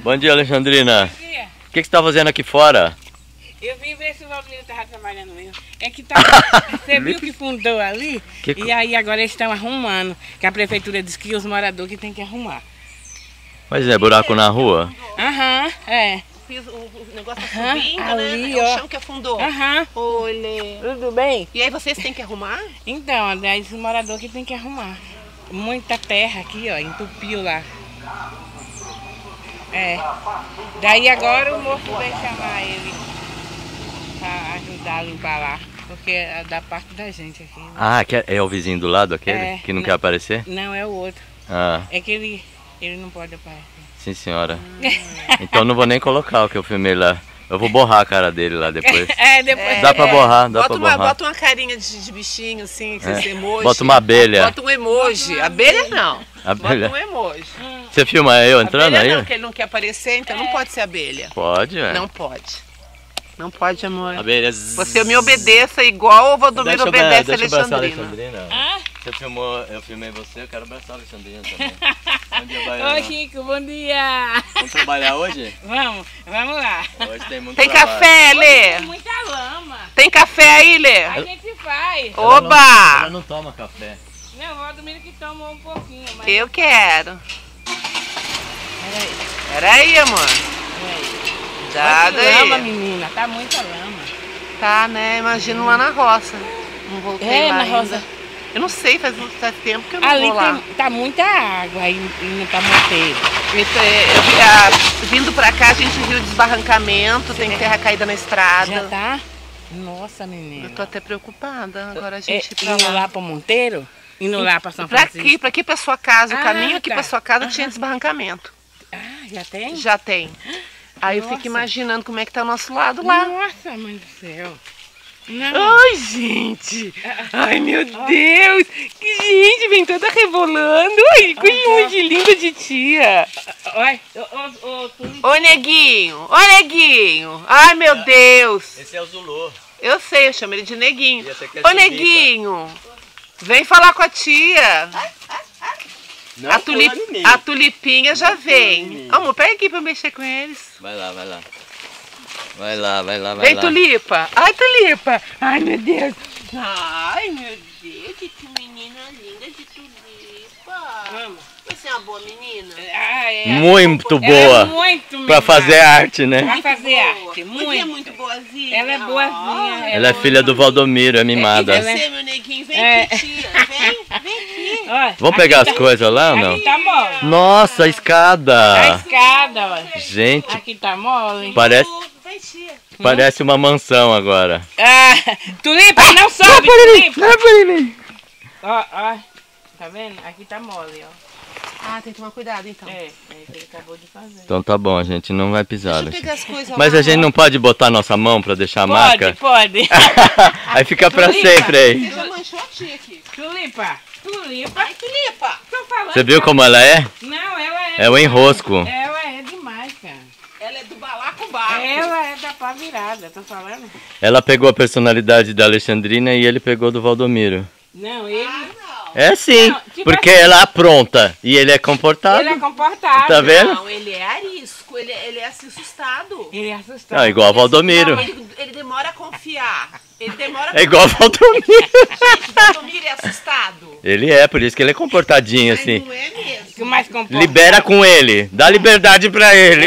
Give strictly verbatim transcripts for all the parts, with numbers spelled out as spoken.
Bom dia, Alexandrina. Bom dia. O que, que você está fazendo aqui fora? Eu vim ver se o Valdomiro estava trabalhando mesmo. É que tá, você viu que fundou ali? Que... E aí agora eles estão arrumando. Que a prefeitura disse que os moradores que tem que arrumar. Mas é buraco na rua? Aham, uhum, é. Fiz o, o negócio tá Aham, subindo, ali, né? É ó. o chão que afundou. Aham. Olha. Tudo bem? E aí vocês têm que arrumar? Então, daí os moradores que tem que arrumar. Muita terra aqui, ó, entupiu lá. É. Daí agora o moço vai chamar ele pra ajudar a limpar lá. Porque é da parte da gente aqui. Né? Ah, que é, é o vizinho do lado aquele? É, que não, não quer aparecer? Não, é o outro. Ah. É que ele, ele não pode aparecer. Sim, senhora. Então não vou nem colocar o que eu filmei lá. Eu vou borrar a cara dele lá depois. É, depois. Dá pra borrar, dá bota pra uma, borrar. Bota uma carinha de, de bichinho assim, que É. emoji. Bota uma abelha. Bota um emoji. Abelha não. Abelha. Bota um emoji. Você filma eu entrando abelha aí? não, porque ele não quer aparecer, então não pode ser abelha. Pode, velho. Não pode. Não pode, amor. Abelha. Você me obedeça igual o Valdomiro obedece a Alexandrina. Alexandrina. Ah? Você filmou, eu filmei você, eu quero abraçar a Alexandrina também. Bom dia, Baiana. Oi, Chico, bom dia. Vamos trabalhar hoje? Vamos, vamos lá. Hoje tem muito Tem trabalho. café, Tem Lê? muita lama. Tem café aí, Lê? A gente faz. Ela não- Oba! Ela não toma café. Não, o Valdomiro que tomou um pouquinho, mas... Eu quero. Peraí, Peraí, amor. peraí. Cuidado Olha que lama, aí. menina, tá muita lama. Tá, né? Imagino lá na roça. Não voltei É, lá na ainda. roça. Eu não sei, faz muito faz tempo que eu não Ali vou lá. tem, tá muita água aí e não tá monteiro. Então, eu vi a- vindo pra cá, a gente viu desbarrancamento, tem terra caída na estrada. Já tá? Nossa, menina. Eu tô até preocupada. Agora a É, gente ir pra indo lá. lá pro Monteiro? Indo lá pra São Pra Francisco? aqui, pra aqui pra sua casa. O Ah, caminho aqui tá. pra sua casa Aham. tinha desbarrancamento. Ah, já tem? Já tem. Aí eu Nossa. fico imaginando como é que tá o nosso lado lá. Nossa, mãe do céu. Não. Ai, gente! Ai, meu Deus! Que gente, vem toda rebolando! Ai, que longe linda de tia! Olha, ô, ô, ô, tu- Ô, neguinho! Ô, neguinho! Ai, meu Deus! Esse é o Zulu. Eu sei, eu chamo ele de neguinho. E esse aqui é Ô, Tibica. neguinho! Vem falar com a tia! Não A, tulip, pula em mim. a tulipinha já em vem. mim. Amor, pega aqui pra eu mexer com eles. Vai lá, vai lá. Vai lá, vai lá, vai Vem, lá. tulipa! Ai, tulipa! Ai, meu Deus! Ai, meu Deus, que menina linda de tulipa! Vamos. Você é uma boa menina? Ah, é. Muito Ela boa. é muito Pra mimada. fazer arte, né? Pra fazer Boa. arte, Você é muito. muito boazinha. Ela é boazinha. Ai, Ela é filha do Valdomiro, é mimada. Ela é- Você, meu neguinho, vem É. aqui, tia. Vem, vem aqui. Olha, Vamos aqui pegar tá- as coisas lá ou não? Aqui tá mole. Nossa, a A escada. escada, ó. Gente, Aqui tá mole. parece, Vem, tia. parece uma mansão agora. Ah, tulipa, não sobe, tulipa. Ó, ó. Tá vendo? Aqui tá mole, ó. Ah, tem que tomar cuidado, então. É, é isso que ele acabou de fazer. Então tá bom, a gente não vai pisar. Deixa eu Alexandre. pegar as coisas Mas lá. a gente não pode botar a nossa mão pra deixar a Pode, marca? pode. Aí fica pra Tulipa. sempre aí. Você já manchou a tia aqui. Tulipa, tulipa. Ai, tulipa. Tô falando. Você viu como ela é? Não, ela é. É o enrosco. Ela é demais, cara. Ela é do balacobaco. Ela é da pá virada, tô falando. Ela pegou a personalidade da Alexandrina e ele pegou do Valdomiro. Não, ele. Ah, não. É sim, Não, tipo porque assim- ela apronta e ele é comportado. Ele é comportado. Tá vendo? Não, ele é arisco, ele, ele é assim assustado. Ele é assustado. Não, igual o Valdomiro. Não, ele, ele demora a confiar. Ele demora É igual o Valdomiro. Gente, o Valdomiro é assustado. Ele é, por isso que ele é comportadinho Mas assim. não é mesmo. O mais comportado. Libera com ele, dá liberdade pra ele.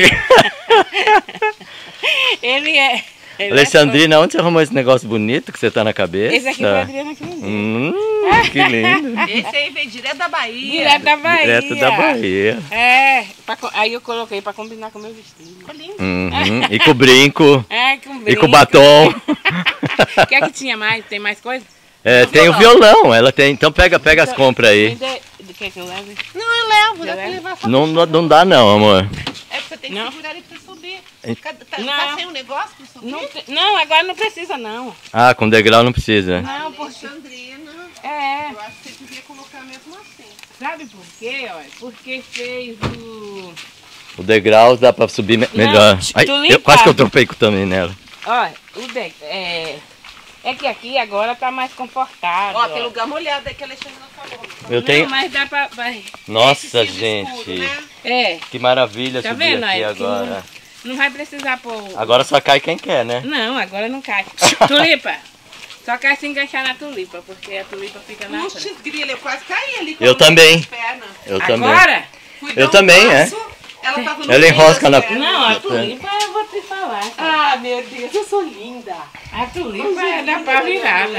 Ele é. Ele Alexandrina, onde você arrumou esse negócio bonito que você tá na cabeça? É esse aqui foi a Adriana que me deu. Hum, que lindo. Esse aí veio direto da Bahia. Direto da Bahia. Direto da Bahia. É, pra co- aí eu coloquei pra combinar com o meu vestido. Ficou lindo. Uhum, e com o brinco, É, com e com brinco. o batom. Quer que tinha mais? Tem mais coisa? É, tem o violão, ela tem. Então pega, pega as compras aí. Ainda- Quer que eu leve? Não, eu levo, dá Eu pra levo? levar só. Não, não, não dá não, amor. É porque você tem que Não. segurar ele pra subir. Hein? Cadê- Tá, Não. tá sem um negócio pra subir? Não, te- não, agora não precisa não. Ah, com degrau não precisa. Não, porque... Alexandrina, É, eu acho que você devia colocar mesmo assim. sabe por quê? Ó? Porque fez o... O degrau dá pra subir me- melhor. Ai, tu eu, limpa. quase que eu tropei com também nela. Ó, o de... é... é que aqui agora tá mais confortável. Ó, tem lugar molhado aí que a Alexandrina falou. Eu Não, tenho. mas dá pra... vai. Nossa, Esse cílio gente. escuro, né? É. Que maravilha Tá subir vendo aqui aí? Que agora. Não, não vai precisar pôr... Agora só cai quem quer, né? Não, agora não cai. Tulipa. Só quer se enganchar na tulipa, porque a tulipa fica na frente. Puxa, grila, eu quase caí ali. Eu também. Eu também. Agora? Eu também, é. Ela tava no Ela meio enrosca das na- pernas. Não, a tulipa eu vou te falar. Ah, meu Deus, eu sou linda. A tulipa é da pá virada.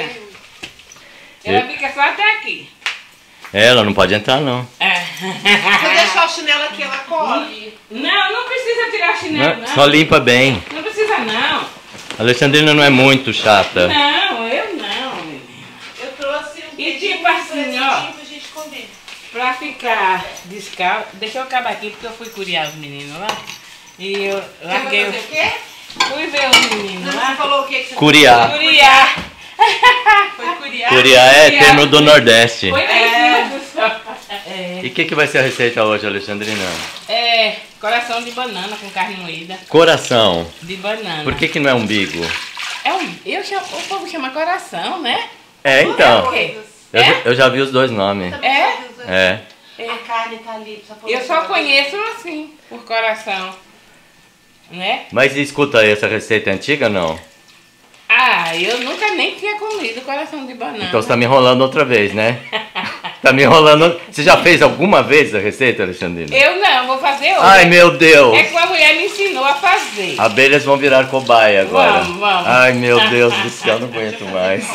Ela fica só até aqui. Ela não pode entrar, não. É. Se eu deixar o chinelo aqui, ela corre. Não, não precisa tirar chinelo, Não, não. só limpa bem. Não precisa, não. A Alexandrina não é muito chata. Não, eu não, menina. Eu trouxe um E pedido tipo assim, ó. pra gente comer. Pra ficar descalço, deixa eu acabar aqui porque eu fui curiar os meninos lá. E eu Você larguei. vai fazer o quê? Fui ver os meninos Não, lá. você falou o quê que você Curiar. Curiar. foi curiar? Curiar é termo do Nordeste. Foi lá em cima do sol. É, E o que, que vai ser a receita hoje, Alexandrina? é, coração de banana com carne moída. Coração. De banana. Por que, que não é umbigo? É um, eu chamo, o povo chama coração, né? É, É então. o quê? Eu, É? já- eu já vi os dois nomes. É? É. A carne tá ali. precisa pôr Eu no só fogão. conheço assim, por coração. Né? Mas escuta aí, essa receita é antiga ou não? Ah, eu nunca nem tinha comido coração de banana. Então você tá me enrolando outra vez, né? Tá me enrolando. Você já fez alguma vez a receita, Alexandrina? Eu não, vou fazer hoje. Ai, meu Deus! É que uma mulher me ensinou a fazer. Abelhas vão virar cobaia agora. Vamos, vamos. Ai, meu Deus do céu, não aguento mais.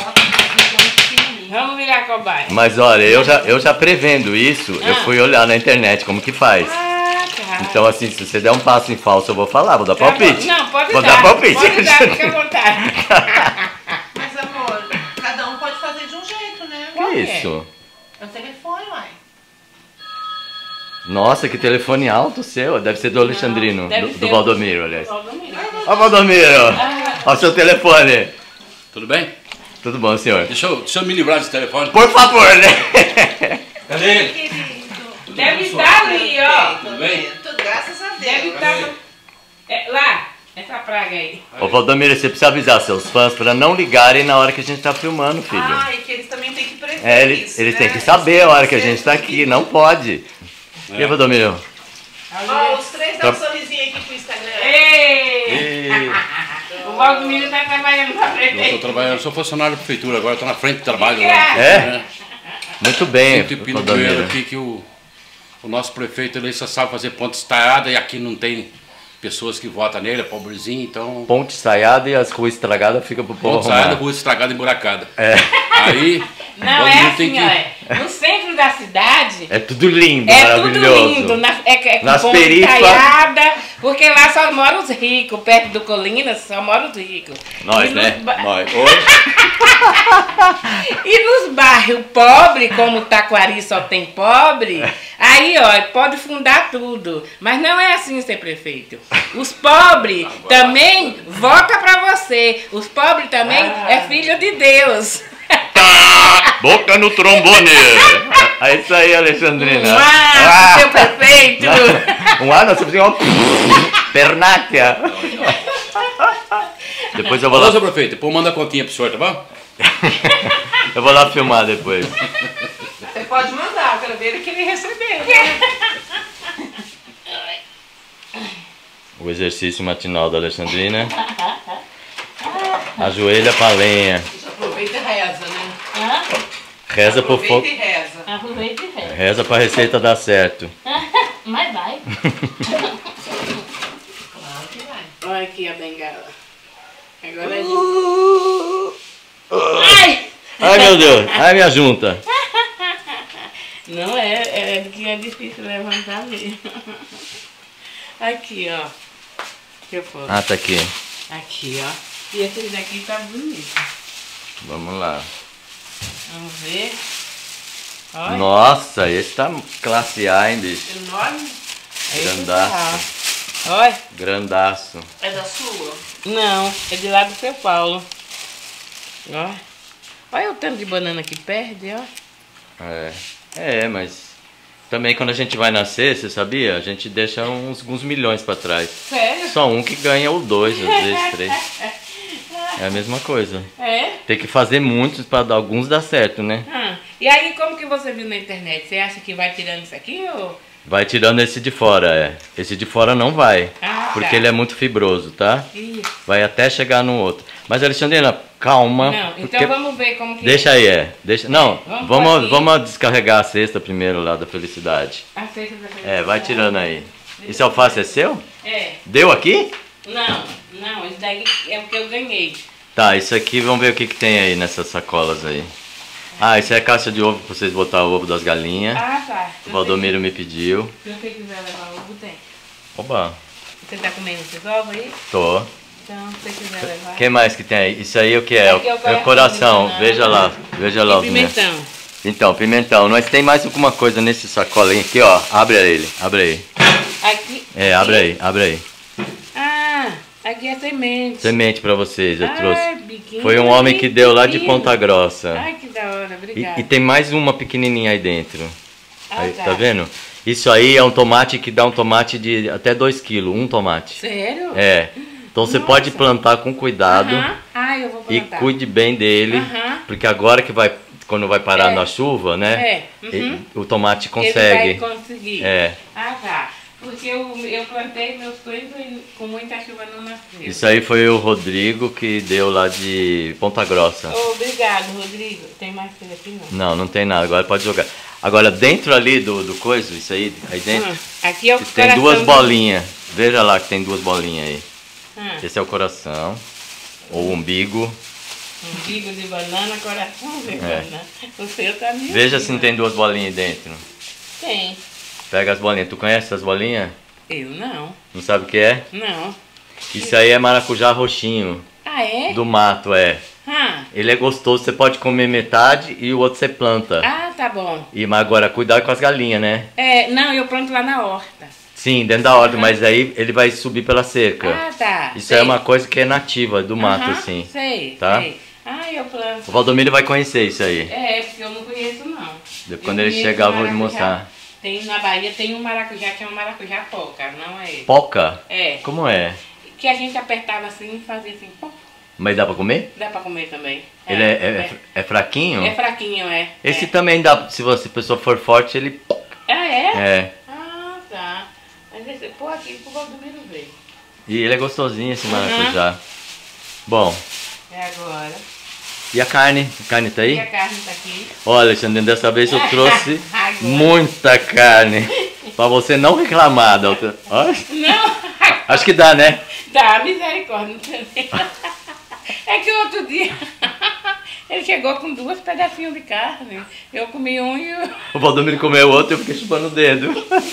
Vamos virar cobaia. Mas olha, eu já, eu já prevendo isso, eu Ah. fui olhar na internet como que faz. Ah, tá. Então assim, se você der um passo em falso, eu vou falar, vou dar Tá palpite. bom. Não, pode Vou dar. dar palpite. Pode dar, fica à vontade. Mas, amor, cada um pode fazer de um jeito, né? Que isso? É o telefone, uai. Nossa, que telefone alto seu. Deve ser do Alexandrino, deve do, ser do o- Valdomiro, aliás. Valdomiro. Ó, Valdomiro! Ó, o seu telefone. Tudo bem? Tudo bom, senhor? Deixa eu, deixa eu me livrar desse telefone. Por favor, né? Cadê ele? Querido. Deve estar ali, ó. Tudo bem? Tudo, graças a Deus. Deve estar é, lá, essa praga aí. Ô, Valdomiro, você precisa avisar seus fãs pra não ligarem na hora que a gente tá filmando, filho. Ah, e que eles também têm que prever É, eles, isso, eles né? têm que saber a hora que a gente tá Eles aqui, não pode. E aí, Valdomiro? Ó, os três Tá. dão um sorrisinho aqui pro Instagram. Ei! E... O Valdomiro tá trabalhando pra Eu prefeito. estou trabalhando, eu sou funcionário da prefeitura agora, estou na frente do trabalho. É? Muito bem, Muito pinoeiro Valdomiro. aqui que o, o nosso prefeito ele só sabe fazer ponte estaiada e aqui não tem pessoas que votam nele, é pobrezinho, então. Ponte estaiada e as ruas estragadas ficam pro povo Ponte estaiada, arrumar. rua estragada e emburacada. É. Aí, Não, todo é mundo tem assim, que. ó. No centro da cidade. É tudo lindo, É tudo maravilhoso. lindo, na, é, é com Nas ponte perifas. caiada, porque lá só moram os ricos, perto do Colinas só moram os ricos. Nós, E nos né? ba- Nós. Oi? E nos bairros pobres, como Taquari só tem pobre, aí ó, pode fundar tudo. Mas não é assim ser prefeito. Os pobres também votam pra você. Os pobres também é filho de Deus. Boca no trombone. É isso aí, Alexandrina. Ah, seu prefeito! Um ano, você precisa uma pernáquia. Depois eu vou Alô, lá, seu prefeito, pô, manda a continha pro senhor, tá bom? eu vou lá filmar depois. Você pode mandar, eu quero ver ele que ele recebeu. O exercício matinal da Alexandrina. Ajoelha pra lenha. Aproveita e reza, né? Hã? Reza pro Aproveita fogo. e reza. Aproveita e fez. Reza pra receita dar certo. Mas vai. Claro que vai. Olha aqui a bengala. Agora é Ai! Ai, meu Deus. Ai, minha junta. Não é, é que é difícil levantar mesmo. Aqui, ó. Deixa eu pôr. Ah, tá aqui. Aqui, ó. E esse daqui tá bonito. Vamos lá. Vamos ver. Olha. Nossa, esse tá classe A, hein, bicho? Enorme. Aí Grandaço. tá. Olha. Grandaço. É da sua? Não, é de lá do São Paulo. Ó. Olha o tanto de banana que perde, ó. É. É, mas também quando a gente vai nascer, você sabia? A gente deixa uns, uns milhões pra trás. Sério? Só um que ganha ou dois, às vezes três. É a mesma coisa. É? Tem que fazer muitos pra dar, alguns dar certo, né? Ah, e aí, como que você viu na internet? Você acha que vai tirando isso aqui ou Vai tirando esse de fora, é. Esse de fora não vai, Ah, porque tá. ele é muito fibroso, tá? Isso. Vai até chegar no outro. Mas, Alexandrina, calma. Não, então porque- vamos ver como que Deixa aí, é. Deixa... Não, Vamos vamos, pôr aqui. vamos descarregar a cesta primeiro lá da felicidade. Aceita pra É, vai tirando aí. Esse alface é seu? É. Deu aqui? Não, não, isso daí é o que eu ganhei. Tá, isso aqui, vamos ver o que, que tem aí nessas sacolas aí. Ah, isso é caixa de ovo pra vocês botar o ovo das galinhas. Ah, tá. O Valdomiro me pediu. Se você quiser levar ovo, tem. Oba, Você tá comendo esses ovos aí? tô. Então, se você quiser levar. O que mais que tem aí? Isso aí o que é? Aqui é o É o coração. coração, Veja lá, veja lá. E os meus. pimentão. Então, pimentão. Nós tem mais alguma coisa nesse sacolinho aqui, ó. Abre ele, abre aí. Aqui. É, abre aí, abre aí. Ah, aqui é semente. Semente pra vocês, eu Ai, trouxe. biquinho, Foi um homem que deu lá de pequeno. Ponta Grossa. Ai, que da hora, E, obrigada. e tem mais uma pequenininha aí dentro. Ah, Aí, tá. tá vendo? Isso aí é um tomate que dá um tomate de até dois quilos, um tomate. Sério? É. Então você Nossa. pode plantar com cuidado Aham. Ah, eu vou e plantar. cuide bem dele, Aham. porque agora que vai, quando vai parar É. na chuva, né? É. Uhum. e- o tomate Ele consegue. vai conseguir. É. Ah, tá. Porque eu, eu plantei meus coisas e com muita chuva não nasceu. Isso aí foi o Rodrigo que deu lá de Ponta Grossa. Oh, obrigado, Rodrigo. Tem mais coisa aqui não? Não, não tem nada, agora pode jogar. Agora dentro ali do, do coisa, isso aí, aí dentro, Hum, aqui é o tem coração duas do- bolinhas. Veja lá que tem duas bolinhas aí. Hum, Esse é o coração, ou umbigo. umbigo de banana, coração de É. banana. O seu tá meio Veja assim, se não né? tem duas bolinhas aí dentro. Tem. Pega as bolinhas. Tu conhece essas bolinhas? Eu não. Não sabe o que é? Não. Isso aí é maracujá roxinho, Ah, é? do mato, é. Ah, Ele é gostoso, você pode comer metade e o outro você planta. ah, tá bom. E, mas agora, cuidado com as galinhas, né? É, não, eu planto lá na horta. Sim, dentro da horta, mas aí ele vai subir pela cerca. Ah, tá. Isso sei. é uma coisa que é nativa do mato, Aham, assim. Sei, Tá? sei. Ah, eu planto. O Valdomiro vai conhecer isso aí. É, porque eu não conheço, não. Depois, quando Eu ele conheço chegar, eu vou lhe maracujá. mostrar. Tem, na Bahia tem um maracujá que é um maracujá poca, não é esse. Poca? É, Como é? que a gente apertava assim e fazia assim, pô, Mas dá pra comer? dá pra comer também. Ele é, é, é fraquinho? é fraquinho, é. Esse é. também dá, se você, a pessoa for forte, ele... Ah, é? É. Ah, tá. Mas esse, pô, aqui pro Valdomiro ver. E ele é gostosinho, esse maracujá. Bom, É agora. e a carne? A carne tá E aí? a carne tá aqui. Olha, Alexandre, dessa vez eu trouxe Agora. muita carne. Pra você não reclamar da outra... Ó, Não, acho que dá, né? dá misericórdia. Não tem nem- É que o outro dia ele chegou com duas pedacinhos de carne. Eu comi um e o. O Valdomiro comeu outro e eu fiquei chupando o dedo.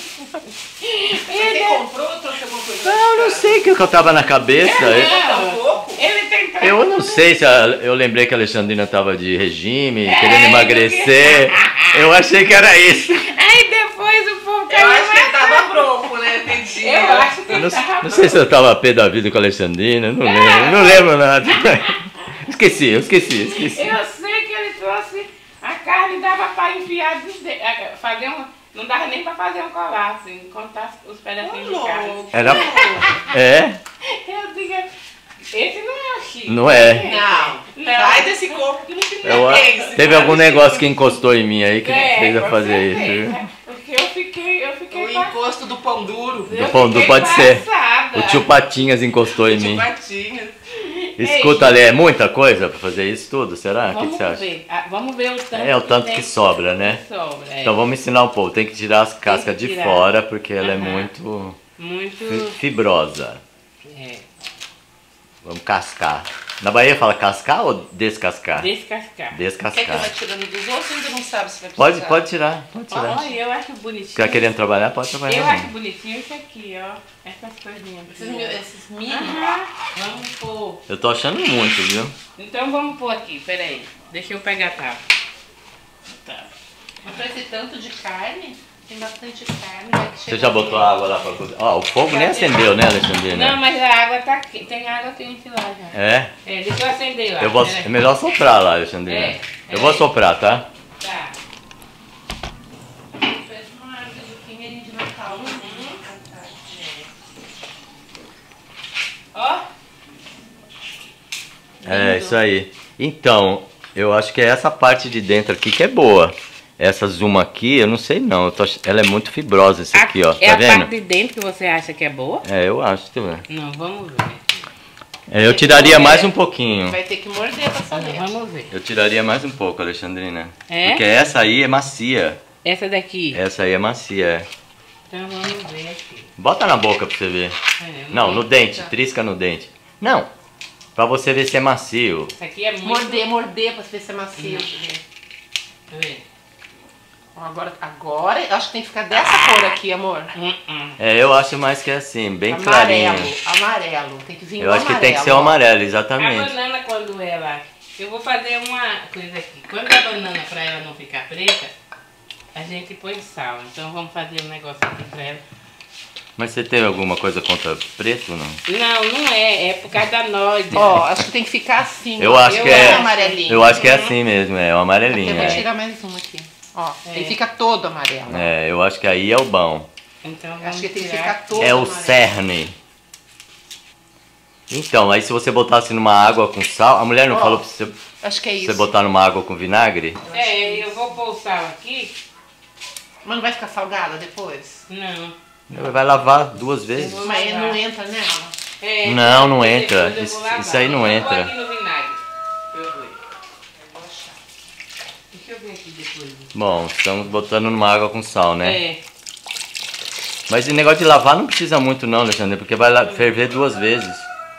Ele, Comprou ou trouxe alguma coisa? Não, não sei o que eu tava na cabeça. Eu, não, um pouco? ele tem pra- eu não sei se a- eu lembrei que a Alexandrina tava de regime, É, querendo emagrecer. Eu achei que era isso. Aí depois o povo Eu caiu acho que ele matando. tava bronco, né? Entendi. Eu acho que Eu ele não, tava. não sei se eu tava a pé da vida com a Alexandrina, não lembro, não lembro nada. Esqueci, eu esqueci, esqueci. Eu sei que ele trouxe a carne, dava pra enfiar dos dedos. Fazer um. Não dava nem pra fazer um colar, assim, contar os pedacinhos de carne. Louco. Era. É? Eu digo, esse não é o Chico. Não é. Não, Não. sai desse corpo que não tem Eu, esse. teve algum negócio que encostou em mim aí que É, fez eu com fazer certeza. isso. Porque eu fiquei, eu fiquei O encosto do pão duro. Eu Do pão duro fiquei pode ser. passada. O tio Patinhas encostou em De mim. patinhas. Escuta ali, é muita coisa pra fazer isso tudo, será? O que, que Vamos você acha? ver. Ah, vamos ver o tanto É o tanto tem que sobra, né? que sobra. É. Então vamos ensinar um pouco. Tem que tirar as cascas de tirar. fora porque ela é Aham. muito fi- Muito. fibrosa. É, Vamos cascar. Na Bahia fala cascar ou descascar? descascar. Quer que eu Descascar. vá tirando dos outros ou ainda não sabe se vai precisar? Pode, pode tirar, pode tirar. Olha, eu acho bonitinho. Se tá querendo trabalhar, pode trabalhar. Eu né? acho bonitinho isso aqui, ó. Essas coisinhas. Esses, mil- esses mini? Aham. Vamos pôr. Eu tô achando muito, viu? Então vamos pôr aqui, peraí. Deixa eu pegar a tábua. Tá. Mas pra esse tanto de carne, tem bastante carne. Vai que Você chega já botou a água lá pra cozinhar? Ó, o fogo nem acendeu, né, Alexandrina? Não, mas a água tá aqui. Tem água quente lá já. É? É, deixa eu acender lá. Eu vou, peraí. é melhor soprar lá, Alexandrina. É, Eu vou é. soprar, tá? Tá. Fez uma árvore de pinheirinho de Natal. Ó. É, Lindo. isso aí. Então, eu acho que é essa parte de dentro aqui que é boa. Essa Zuma aqui, eu não sei não. Eu tô ach... Ela é muito fibrosa, essa aqui, ó. É Tá a vendo? parte de dentro que você acha que é boa? É, eu acho, tu vê. Não, vamos ver. É, eu tiraria mais um pouquinho. Vai ter que morder pra saber. Vamos ver. Eu tiraria mais um pouco, Alexandrina. É? Porque essa aí é macia. Essa daqui. Essa aí é macia, é. Então vamos ver aqui. Bota na boca pra você ver. É, Não, no dente, trisca no dente. Não, pra você ver se é macio. Isso aqui é muito... Morder, morder pra ver se é macio. Tá vendo? Ó, Agora, agora, eu acho que tem que ficar dessa cor aqui, amor. Hum, hum. É, eu acho mais que é assim, bem Amarelo, clarinho. amarelo. Tem que vir Eu o acho que amarelo. tem que ser o ó. amarelo, A exatamente. banana quando ela... Eu vou fazer uma coisa aqui. Quando a banana, pra ela não ficar preta, a gente põe sal. Então vamos fazer um negócio aqui pra ela. Mas você tem alguma coisa contra preto, não? Não, não é. É por causa da noite. Ó, acho que tem que ficar assim. Eu ó. acho que é. amarelinho. Eu acho que é assim mesmo, é o Eu amarelinho. vou É, tirar mais um aqui. Ó, É. ele fica todo amarelo. é, eu acho que aí é o bom. Então vamos Acho que tem que tirar. ficar todo É o amarelo. cerne. Então, aí se você botasse numa água com sal, a mulher não Ó, falou pra você, Acho que é isso. você botar numa água com vinagre? É, eu vou pôr o sal aqui. Mas não vai ficar salgada depois? Não. Vai lavar duas vezes. Eu vou Mas lavar. não entra nela? É, Não, não depois entra. eu vou Isso- lavar. isso aí não Eu vou entra. aqui no vinagre. Pra eu ver. Deixa eu ver aqui depois. Bom, estamos botando numa água com sal, né? É. Mas esse negócio de lavar não precisa muito não, Alexandre, porque vai lá ferver duas vezes.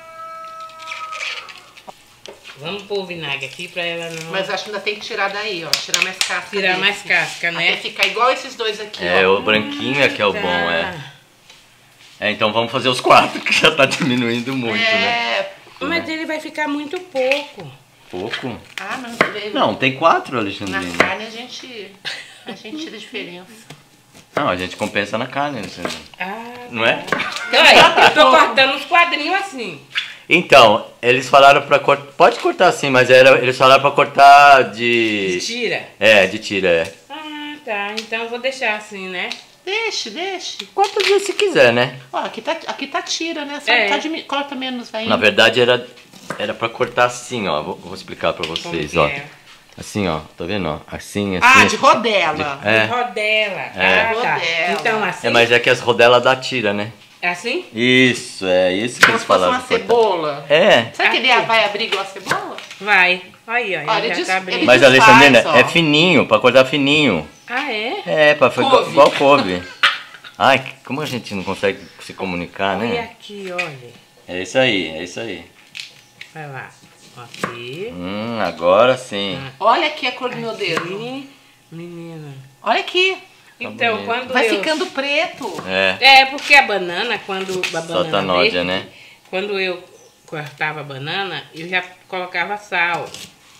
Vamos pôr o vinagre aqui pra ela não... Mas acho que ainda tem que tirar daí, ó. Tirar mais casca. Tirar desse. mais casca, Até né? ficar igual esses dois aqui, É, ó. o branquinho é que é o Tá. bom, é. É, então vamos fazer os quatro, que já tá diminuindo muito, né? É. Mas ele vai ficar muito pouco. Pouco? Ah, mas Não, tem quatro, na Alexandrina. carne a gente, a gente tira a diferença. Não, a gente compensa na carne, Alexandre. Ah, Não é? olha, eu tô cortando os quadrinhos assim. Então, eles falaram pra cortar... Pode cortar sim, mas era, eles falaram pra cortar de... Tira. É, de tira, é. Ah, tá. Então eu vou deixar assim, né? Deixe, deixe. Quantas vezes você quiser, né? Ó, aqui tá, aqui tá tira, né? Só É. tá dimi- corta menos aí. Na verdade era, era pra cortar assim, ó. Vou, vou explicar pra Como vocês, que ó. é? Assim, ó. Tá vendo, ó? Assim, assim. Ah, assim. de rodela. É. Rodela. É. Ah, tá. Rodela. Então assim. É, mas é que as rodelas dá tira, né? Assim? Isso, é isso que Como eles se fosse falaram. uma pra cortar. cebola. É. Será que ele Aqui. vai abrir igual a cebola? Vai. Aí, ó. Olha, ele já diz- tá abrindo. ele- Mas, desfaz, Alexandrina, ó. é fininho, pra cortar fininho. Ah, é? É, pra fazer igual, Couve. igual couve. Ai, como a gente não consegue se comunicar, Olha né? aqui, olha. É isso aí, é isso aí. Vai lá. Aqui. Hum, agora sim. Olha aqui a cor do meu dedo. Aqui. Menina. Olha aqui. Então, bonito. quando Vai eu... ficando preto. É. É, porque a banana, quando a banana Solta a nódia, verde, né? quando eu cortava a banana, eu já colocava sal.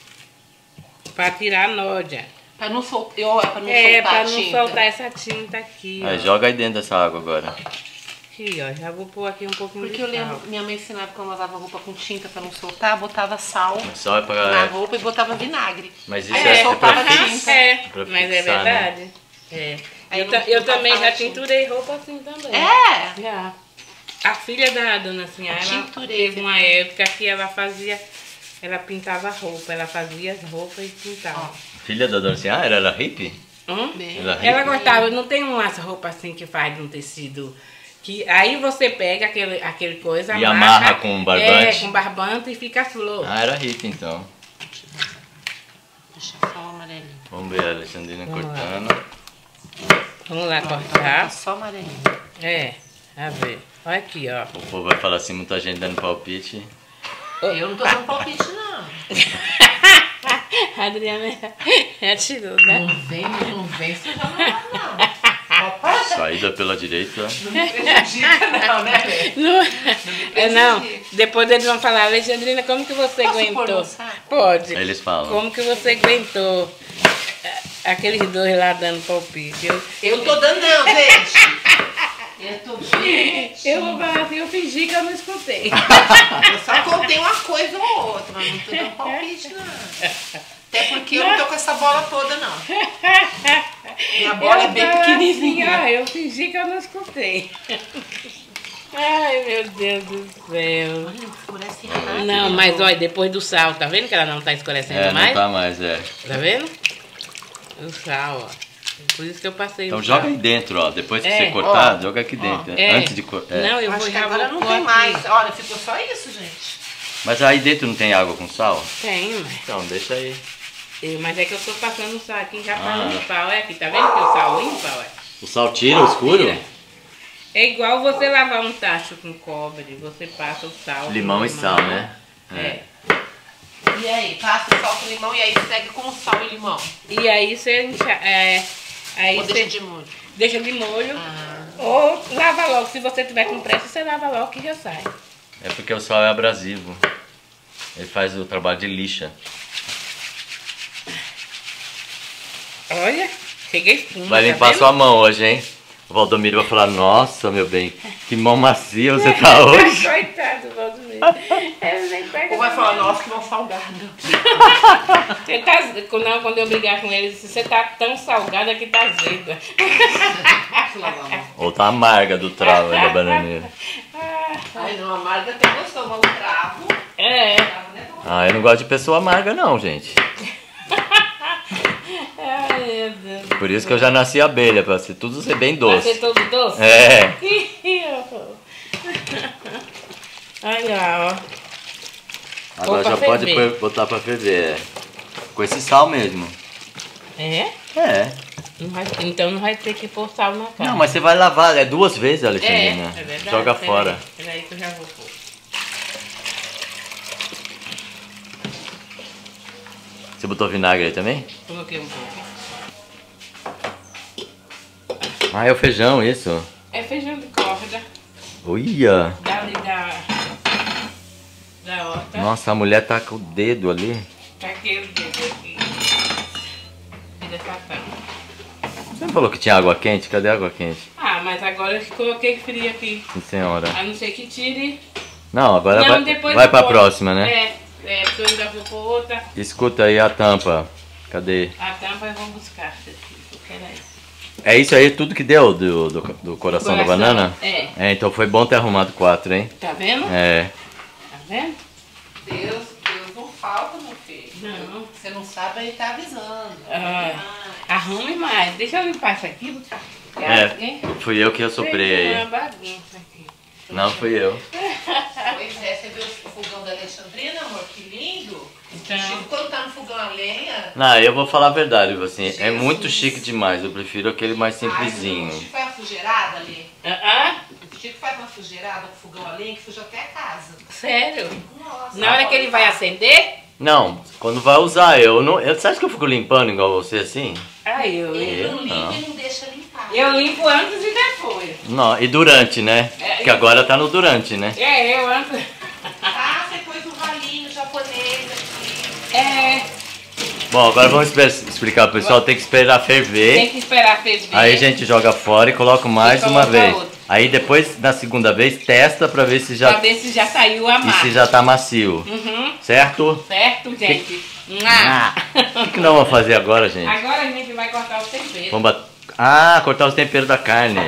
Pra tirar a nódia. Pra não, sol... eu, é pra não É, soltar pra a não tinta. soltar essa tinta aqui, Aí, ó. joga aí dentro dessa água agora. Aqui, ó. Já vou pôr aqui um pouquinho Porque de eu sal. lembro, minha mãe ensinava quando lavava roupa com tinta pra não soltar, botava sal Só é na pra... roupa e botava vinagre. Mas isso Aí é, eu é soltava pra a fixar. tinta. É, Pra mas é fixar, né? verdade. É. Aí Eu, não- ta- eu não também já passava tinta. tinturei roupa assim também. É! Já. A filha da dona Sinhara, ela Tinturei. teve uma época que ela fazia, ela pintava roupa, ela fazia as roupas e pintava. Filha da dona Sinhara, ela era hippie? Hum? Bem. Ela Ela hippie? gostava, não tem umas roupas assim que faz de um tecido. Que, aí você pega aquele, aquele coisa, E amarra com barbante? É, com barbante e fica flor. Ah, era hippie então. Deixa só o amarelinho. Vamos ver a Alexandrina Vamos lá. cortando. Vamos lá Tá cortar. só amarelinho. É, a ver. Olha aqui, ó. O povo vai falar assim, muita gente dando palpite. Eu não tô dando palpite, não. A Adriana atirou, né? Não vem, não vem sujar nada, não. Opa, Saída pela direita. não me prejudica, não, né, velho? Não, é, não. prejudica. Depois eles vão falar, Alexandrina, como que você Posso aguentou? pôr no saco? Pode. Aí eles falam. Como que você aguentou é, aqueles dois lá dando palpite? Eu, Eu tô dando, não, gente. Eu tô bem. eu vou falar assim, eu fingi que eu não escutei. Eu só contei uma coisa ou outra, mas não tô dando palpite, não. Até porque eu não tô com essa bola toda, não. Minha bola é bem Eu falo assim, pequenininha. ó, eu fingi que eu não escutei. Ai, meu Deus do céu. Olha, escurece rápido. Não, mas olha, depois do sal, tá vendo que ela não tá escurecendo É, não mais? tá mais, é. Tá vendo? O sal, ó. Por isso que eu passei Então o joga sal. aí dentro, ó. Depois que É, você cortar, ó, joga aqui dentro. É. Antes de cortar. Não, eu Acho vou que já agora vou não pôr tem aqui. mais. Olha, ficou só isso, gente. Mas aí dentro não tem água com sal? Tem, mas... Então, deixa aí. Eu- mas é que eu tô passando o sal aqui já pra Ah. limpar. Olha aqui, tá vendo que o sal limpa, ué? O sal tira o escuro? Tira. É igual você lavar um tacho com cobre. Você passa o sal. Limão com e sal, né? É. E aí, passa o sal com limão e aí segue com sal e limão. E aí você encha, é, aí Ou você deixa de molho. deixa de molho. Ah. Ou lava logo. Se você tiver com pressa, você lava logo que já sai. É porque o sal é abrasivo. Ele faz o trabalho de lixa. Olha, cheguei espuma. Vai tá limpar vendo? sua mão hoje, hein? O Valdomiro vai falar, nossa, meu bem, que mão macia você tá hoje. Coitado do Valdomiro. É, nem pega Ou vai na falar, mão. nossa, que mão salgada. Você tá, não, quando eu brigar com ele, você tá tão salgada que tá azeda. Ou tá amarga do travo aí da bananeira. Ai, não, a Marga até gostou, mas o cravo... É. o cravo não é bom. Ah, eu não gosto de pessoa amarga não, gente. Ai, meu Deus. Por isso que eu já nasci abelha, pra ser tudo ser bem Vai ser doce. todo doce? É. Olha lá, ó. Agora Ou já pra pode ferver. pôr- botar pra ferver. é. Com esse sal mesmo. É? É. Não vai- então não vai ter que pôr sal na carne. Não, mas você vai lavar, é duas vezes, é, Alexandrina. é verdade. Joga Peraí, fora. Peraí que eu já vou pôr. Você botou vinagre aí também? Coloquei um pouco. Ah, é o feijão, isso. É feijão de corda. Uia. Dali da... Da horta. Nossa, a mulher tá com o dedo ali. Tá aqui o dedo aqui. E dessa tampa. Você não falou que tinha água quente? Cadê a água quente? Ah, mas agora eu coloquei frio aqui. Sim, senhora. A não ser que tire. Não, agora Não, vai, depois vai eu pra ponho. próxima, né? É, é, porque eu ainda vou pôr outra. Escuta aí a tampa. Cadê? A tampa eu vou buscar. Peraí. É isso aí tudo que deu do, do, do coração, da Coração, banana? é. É, então foi bom ter arrumado quatro, hein? Tá vendo? É. Tá vendo? Deus, Deus não falta, meu filho. Não. Você não sabe, ele tá avisando. Ah, arrume mais. Deixa eu limpar isso aqui. É, fui eu que assoprei Uma aí. bagunça aqui. Não, fui eu. Pois é, você viu o fogão da Alexandrina, amor? Que lindo. Então. Chico, quando tá no fogão a lenha... Não, eu vou falar a verdade, assim, é muito chique demais. Eu prefiro aquele mais Ai, simplesinho. o Chico faz uma sujeirada ali. Ah, ah, O Chico faz uma sujeirada com o fogão a lenha que suja até a casa. sério? Nossa. Na hora que ele vai acender? Não, quando vai usar, eu não. Eu, você acha que eu fico limpando igual você assim? Aí eu Ele limpo. não limpa não. e não deixa limpar. Eu limpo antes e depois. Não, e durante, né? É, Porque agora tá no durante, né? É, eu antes. Ah, você pôs um ralinho japonês aqui. É, Bom, agora vamos esper- explicar pro pessoal, tem que esperar ferver. tem que esperar ferver. Aí a gente joga fora e coloca mais E uma coloca vez. outra. Aí depois, na segunda vez, testa pra ver se já, Pra ver se já saiu a e massa. se já tá macio. Uhum. Certo? Certo, gente? Ah, o que, que nós vamos fazer agora, gente? Agora a gente vai cortar o tempero. Vamos bat... Ah, cortar os temperos da carne.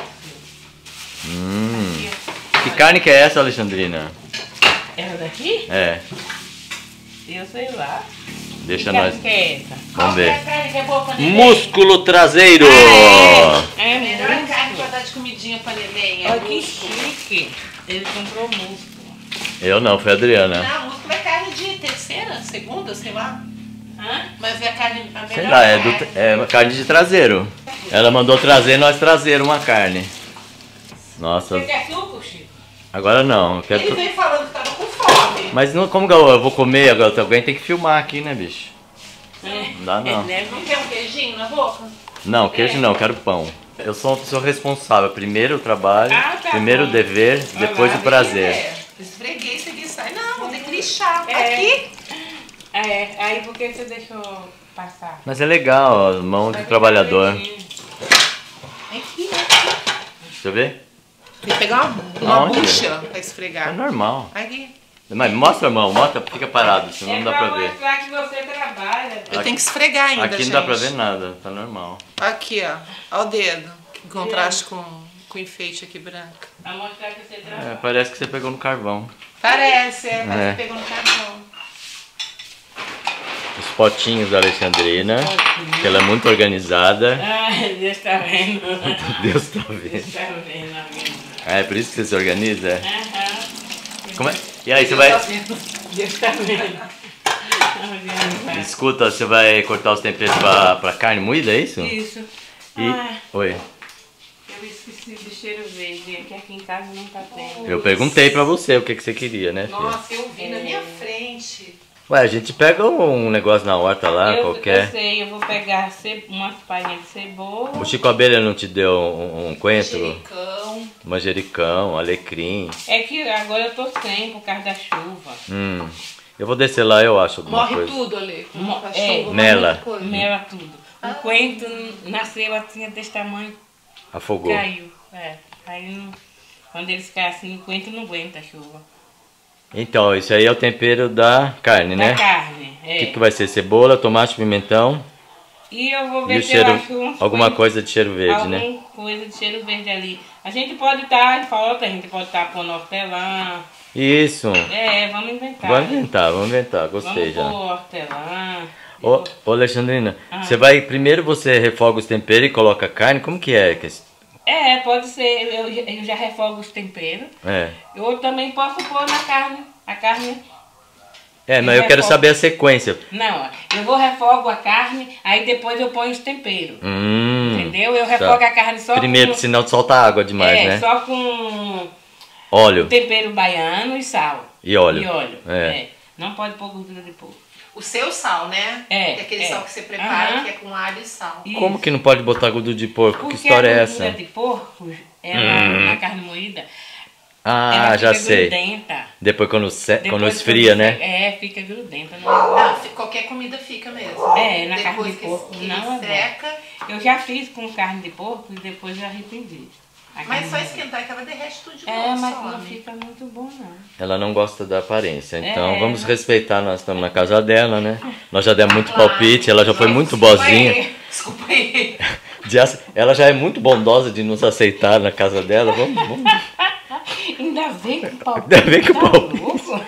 Hum. Que carne que é essa, Alexandrina? Essa daqui? É, Eu sei lá. deixa que nós. carne que é essa? Vamos Qual que é ver. a carne que é boa pra neném? Músculo traseiro! Ah, é? É Melhor músculo. carne pra dar de comidinha pra neném. É Olha que músculo. chique. Ele comprou músculo. Eu não, foi a Adriana. Não, músculo é carne de terceira, segunda, sei lá. Hã? Mas é a carne, a melhor Sei lá, é, do, carne. é carne de traseiro. Ela mandou trazer, nós trazer uma carne. Nossa, Você quer suco, Chico? agora não. Eu quero... Ele veio falando que tava com fome. Mas não, como que eu, eu vou comer agora? Alguém tem que filmar aqui, né, bicho? É. Não dá não. Ele Não quer um queijinho na boca? Não, queijo não, eu quero pão. Eu sou uma pessoa responsável. Primeiro o trabalho, Ah, tá primeiro o bom. dever, Vai depois lá, o prazer. É, esfreguei, isso aqui sai. Não, vou ter que lixar. É. Aqui. É, aí por que você deixou passar? Mas é legal, ó, mão de Vai ficar trabalhador. pretinho. Aqui, aqui. Deixa eu ver. Tem que pegar uma, uma Aonde? bucha pra É esfregar. normal. Aqui. Mas mostra a mão, mostra, fica parado, senão É não dá pra ver. mostrar que você trabalha. Eu tenho que esfregar ainda, Aqui gente. não dá pra ver nada, tá normal. Aqui, ó. Ó o dedo. Em contraste com, com o enfeite aqui branco. Pra mostrar que você É, trabalha. parece que você pegou no carvão. Parece, é. Mas É. você pegou no carvão. os potinhos da Alexandrina, que ela é muito organizada. Ai, Deus tá vendo. Deus tá vendo. Deus tá vendo. Ah, é por isso que você se organiza? Aham. Como é? E aí, você vai... Deus tá vendo. Escuta, você vai cortar os temperos pra, pra carne moída, é isso? Isso. E... Ah, Oi. eu esqueci do cheiro verde, que aqui em casa não tá tendo. Eu perguntei pra você o que, que você queria, né, filha? Nossa, eu vi na minha frente. Ué, a gente pega um negócio na horta lá, eu, qualquer. eu sei, eu vou pegar ce... umas palhinhas de cebola. O Chico Abelha não te deu um, um coentro? Manjericão. Manjericão, alecrim. É que agora eu tô sem por causa da chuva. Hum. Eu vou descer lá, eu acho alguma Morre coisa. tudo ali. Com Mo- a é, chuva, nela. muita coisa. Mela tudo. O coentro nasceu assim desse tamanho, Afogou. caiu. É. Aí não... quando eles caem assim, o coentro não aguenta a chuva. Então, isso aí é o tempero da carne, Da né? carne, O é. que, que vai ser? Cebola, tomate, pimentão E eu vou e ver o se eu cheiro, acho uns alguma coentros- coisa de cheiro verde, alguma né? coisa de cheiro verde ali. A gente pode estar, falta, a gente pode estar pondo hortelã. Isso. É, vamos inventar. Vamos inventar, vamos inventar. Gostei Vamos já. pôr hortelã. Ô, ô Alexandrina, Ah. você vai, primeiro você refoga os temperos e coloca a carne? Como que é? É, pode ser, eu, eu já refogo os temperos. É, Eu também posso pôr na carne. A carne. é mas eu quero refogo. saber a sequência. Não, eu vou refogo a carne, aí depois eu ponho os temperos. Hum, Entendeu? Eu refogo tá. a carne só Primeiro, com. senão solta água demais, é, né? só com Óleo tempero baiano e sal. e óleo. E óleo. É. É. Não pode pôr gordura de porco. O seu sal, né? É, Que é aquele é. sal que você prepara, Aham. que é com alho e sal. Como Isso. que não pode botar gordura de porco? Porque Que história é a essa? gordura de porco, ela, Hum. na carne moída, Ah, ela já fica sei. grudenta. Depois quando, se... Depois quando esfria, quando né? fica- É, fica grudenta. Não Ah, fi- qualquer comida fica mesmo. É, na Depois carne de que, porco que não é bom. seca. Eu já fiz com carne de porco e depois eu arrependi. A Mas carne só moída. esquentar que ela derrete tudo de É, novo. mas só, não né? fica muito bom, não. Ela não gosta da aparência, então É. vamos respeitar, nós estamos na casa dela, né? Nós já demos muito Claro. palpite, ela já foi muito Desculpa boazinha. aí, Desculpa aí. De ace- Ela já é muito bondosa de nos aceitar na casa dela. Vamos, vamos. Ainda vem com o pau. Ainda vem com o Tá palpite. louco?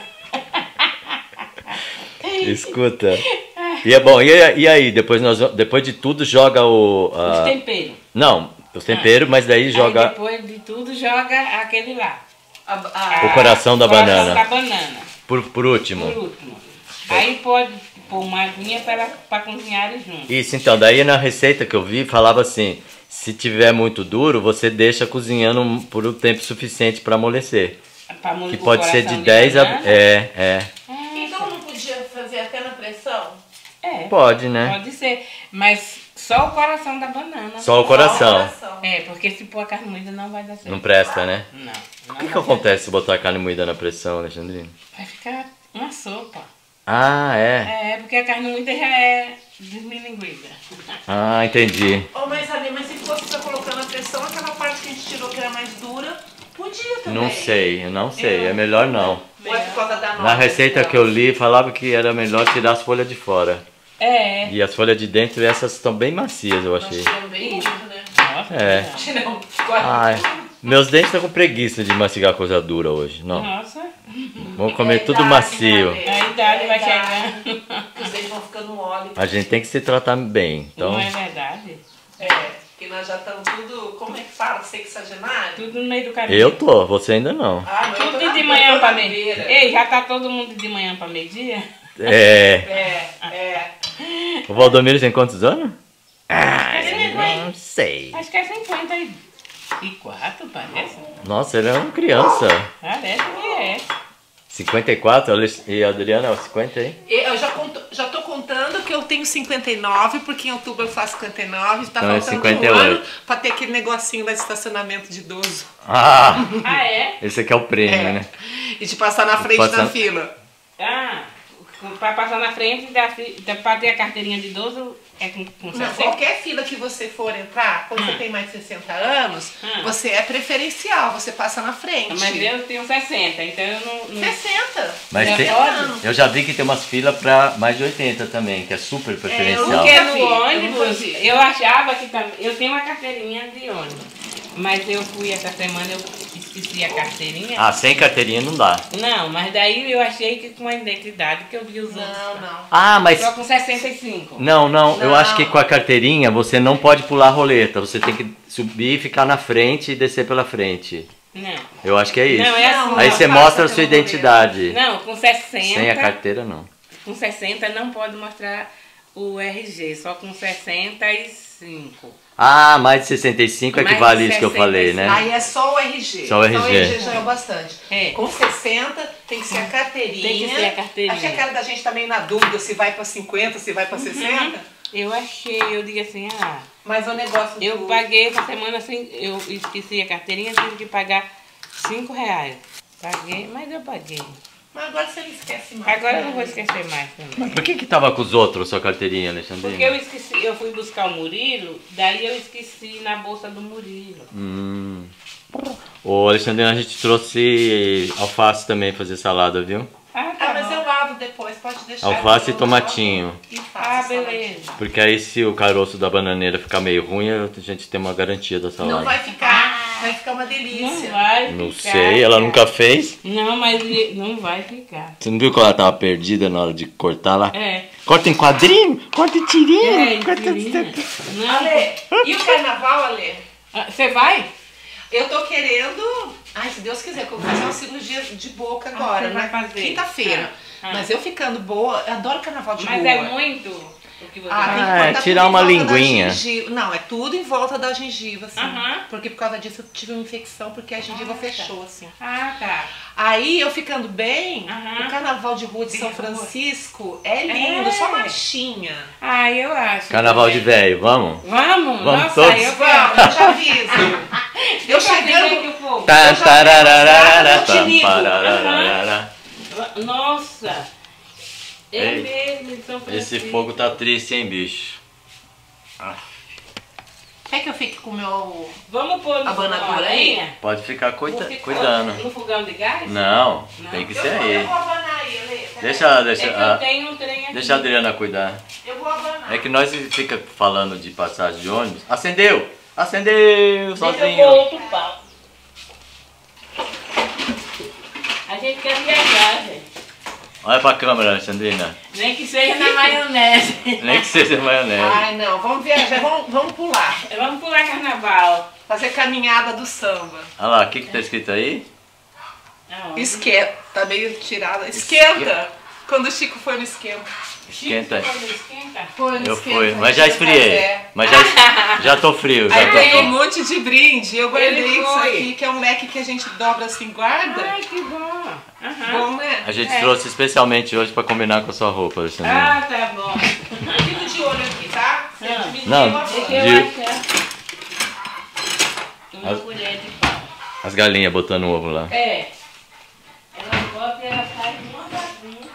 Escuta. E é bom, e, e aí, depois, nós, depois de tudo joga o... Os ah, temperos. não, os temperos, mas daí Aí joga depois de tudo joga aquele lá. A- a- o coração da Coração banana. da banana, Por, por último. por último. Aí pode pôr uma aguinha para cozinhar junto. Isso, então, daí na receita que eu vi, falava assim, se tiver muito duro, você deixa cozinhando por um tempo suficiente para amolecer. Pra mo- Que o pode ser de coração dez a... banana. É, é. Então não podia fazer até na pressão? É, Pode, né? pode ser. Mas só o coração da banana. Só o coração. É, porque se pôr a carne moída não vai dar certo. Não presta, né? Não. não O que, que vai acontece se botar carne moída na pressão, Alexandrina? dar- Vai ficar uma sopa. Ah, é. É, porque a carne moída já é desmilinguida. Ah, entendi. Oh, mas, Ali, mas se fosse pra colocar na pressão, aquela parte que a gente tirou que era mais dura, podia também. Não sei, eu não sei. É melhor não. Ou é por causa da Na nota, receita então? que eu li, falava que era melhor tirar as folhas de fora. É. E as folhas de dentro, essas estão bem macias, eu Nós achei. tiramos bem muito, né? Nossa, É. Tiramos quase. Ai, meus dentes estão com preguiça de mastigar coisa dura hoje. Não. Nossa. Vamos comer É tudo idade, macio. né, A Lê? idade É vai idade. chegando. Os dentes vão ficando mole. A gente tem que se tratar bem. Então, Não é verdade? É, porque nós já estamos tudo, como é que fala, sexagenário? Tudo no meio do caminho. eu tô, você ainda não. Ah, mas eu tô Tudo na- de eu manhã tô pra na meio-dia. beira. Ei, já tá todo mundo de manhã pra meio-dia? É. É, é. O Valdomiro tem quantos anos? Ah, Ele não sei. Acho que é cinquenta e quatro, parece. Nossa, ele é uma criança. Parece que é. cinquenta e quatro, e a Adriana é cinquenta aí? Eu já, conto, já tô contando que eu tenho cinquenta e nove, porque em outubro eu faço cinquenta e nove, tá Então é faltando cinquenta e um oito. ano pra ter aquele negocinho lá de estacionamento de idoso. Ah, Ah, é? esse aqui é o prêmio, É. né? E de passar na frente Passar- da fila. Ah, pra passar na frente, da, fi- da- pra ter a carteirinha de idoso, é com, com Não, sessenta? qualquer fila que você for entrar, quando você tem mais de sessenta anos, Hum. você é preferencial, você passa na frente. Mas eu tenho sessenta, então eu não... não... sessenta. Mas Já tem, pode? eu já vi que tem umas filas pra mais de oitenta também, que é super preferencial. Porque nunca no vi, eu nunca ônibus, vi. eu achava que também... Eu tenho uma carteirinha de ônibus, mas eu fui essa semana, eu esqueci esqueci a carteirinha. Ah, sem carteirinha não dá. Não, mas daí eu achei que com a identidade que eu vi os outros. Não, não. Ah, mas... Só com sessenta e cinco. Não, não, eu Não. acho que com a carteirinha você não pode pular a roleta. Você tem que subir, ficar na frente e descer pela frente. Não. Eu acho que é isso. Não, é assim. Aí não, você passa mostra a sua pela roleta. identidade. Não, com sessenta. Sem a carteira, não. Com sessenta não pode mostrar o R G, só com sessenta e cinco. Ah, mais de sessenta e cinco Mais equivale de isso que eu falei, né? Aí é só o R G. Só o R G. já é o bastante. É. Com sessenta tem que ser a carteirinha. Tem que ser a carteirinha. Acho que a cara da gente tá meio na dúvida se vai pra cinquenta, se vai pra sessenta. Eu achei, eu digo assim, ah, Mas o negócio eu do... paguei essa semana assim, eu esqueci a carteirinha, tive que pagar cinco reais. Paguei, mas eu paguei. Mas agora você não esquece mais. Agora eu né? não vou esquecer mais também. Por que que tava com os outros sua carteirinha, Alexandrina? Porque eu esqueci, eu fui buscar o Murilo, daí eu esqueci na bolsa do Murilo. Hum. Ô, Alexandrina, a gente trouxe alface também pra fazer salada, viu? Ah, tá Ah, mas bom. eu lavo depois, pode deixar. Alface e Eu tomatinho. lavo E faço Ah, saladinha. beleza. Porque aí se o caroço da bananeira ficar meio ruim, a gente tem uma garantia da salada. Não vai ficar, vai ficar uma Não delícia. vai Não ficar, sei, ela cara. nunca fez. Não, mas ele- não vai ficar. Você não viu que ela tava perdida na hora de cortar lá? É. Corta em quadrinho, corta em tirinho, É, corta tirinha. Não. Ale, e o carnaval, Ale? Ah, você vai? Eu tô querendo, ai, se Deus quiser, que eu vou fazer uma cirurgia de boca agora, você vai na fazer? quinta-feira. Ah, ah. Mas eu ficando boa, eu adoro carnaval de Mas boa. é muito o que você Ah, tem que Ah, é cortar tirar tudo em uma volta da linguinha. gengiva. Não, é tudo em volta da gengiva, assim. Aham. Porque por causa disso eu tive uma infecção, porque a gengiva Nossa. fechou, assim. Ah, tá. Aí eu ficando bem, Aham. o carnaval de rua de São De rua. Francisco é lindo, É. só marchinha. Ah, eu acho. Carnaval de também. velho, vamos? Vamos? Vamos Nossa, todos? eu Vamos, quero. eu já aviso. Eu chegando. que o povo. Tá, Eu já tarararara, tô tinido. tam, parararara. Nossa. É Ei, mesmo, em São Francisco. Esse fogo tá triste, hein, bicho? Quer que eu fique com o meu... Vamos pôr no Abanador fogão a aí? lenha? Pode ficar cuida- Vou ficar cuidando. No fogão de gás? Não, Não. tem que Eu ser vou, eu aí. vou abanar aí, Ale. peraí. Deixa, deixa, É que a, eu tenho um trem aqui. deixa a Adriana cuidar. Eu vou abanar. É que nós fica falando de passagem de ônibus. Acendeu! Acendeu! Deixa eu pôr Sozinho! outro pau. A gente quer viajar, gente. Olha pra câmera, Alexandrina. Nem que seja na maionese. Nem que seja maionese. Ai, não, vamos viajar, vamos, vamos pular. Vamos pular carnaval. Fazer caminhada do samba. Olha lá, o que que tá escrito aí? Aonde? Esquenta, tá meio tirada. Esquenta! Quando o Chico foi no esquenta. Esquenta. Chico, quando esquenta. Foi no Eu esquenta. fui, mas já esfriei. Mas já, já tô frio, já Aí tô tem um frio. monte de brinde. Eu guardei Ele isso foi. aqui, que é um leque que a gente dobra assim, guarda. Ai, que bom. Aham. Bom, né? A gente É. trouxe especialmente hoje pra combinar com a sua roupa, Alexandrina. Ah, tá bom. Fica de olho aqui, tá? Você Ah. diminuiu Não. a Deixa voz. eu De- achar. Uma As- colher de pau. As galinhas botando ovo lá. É. Ela bota e ela faz uma bagunça.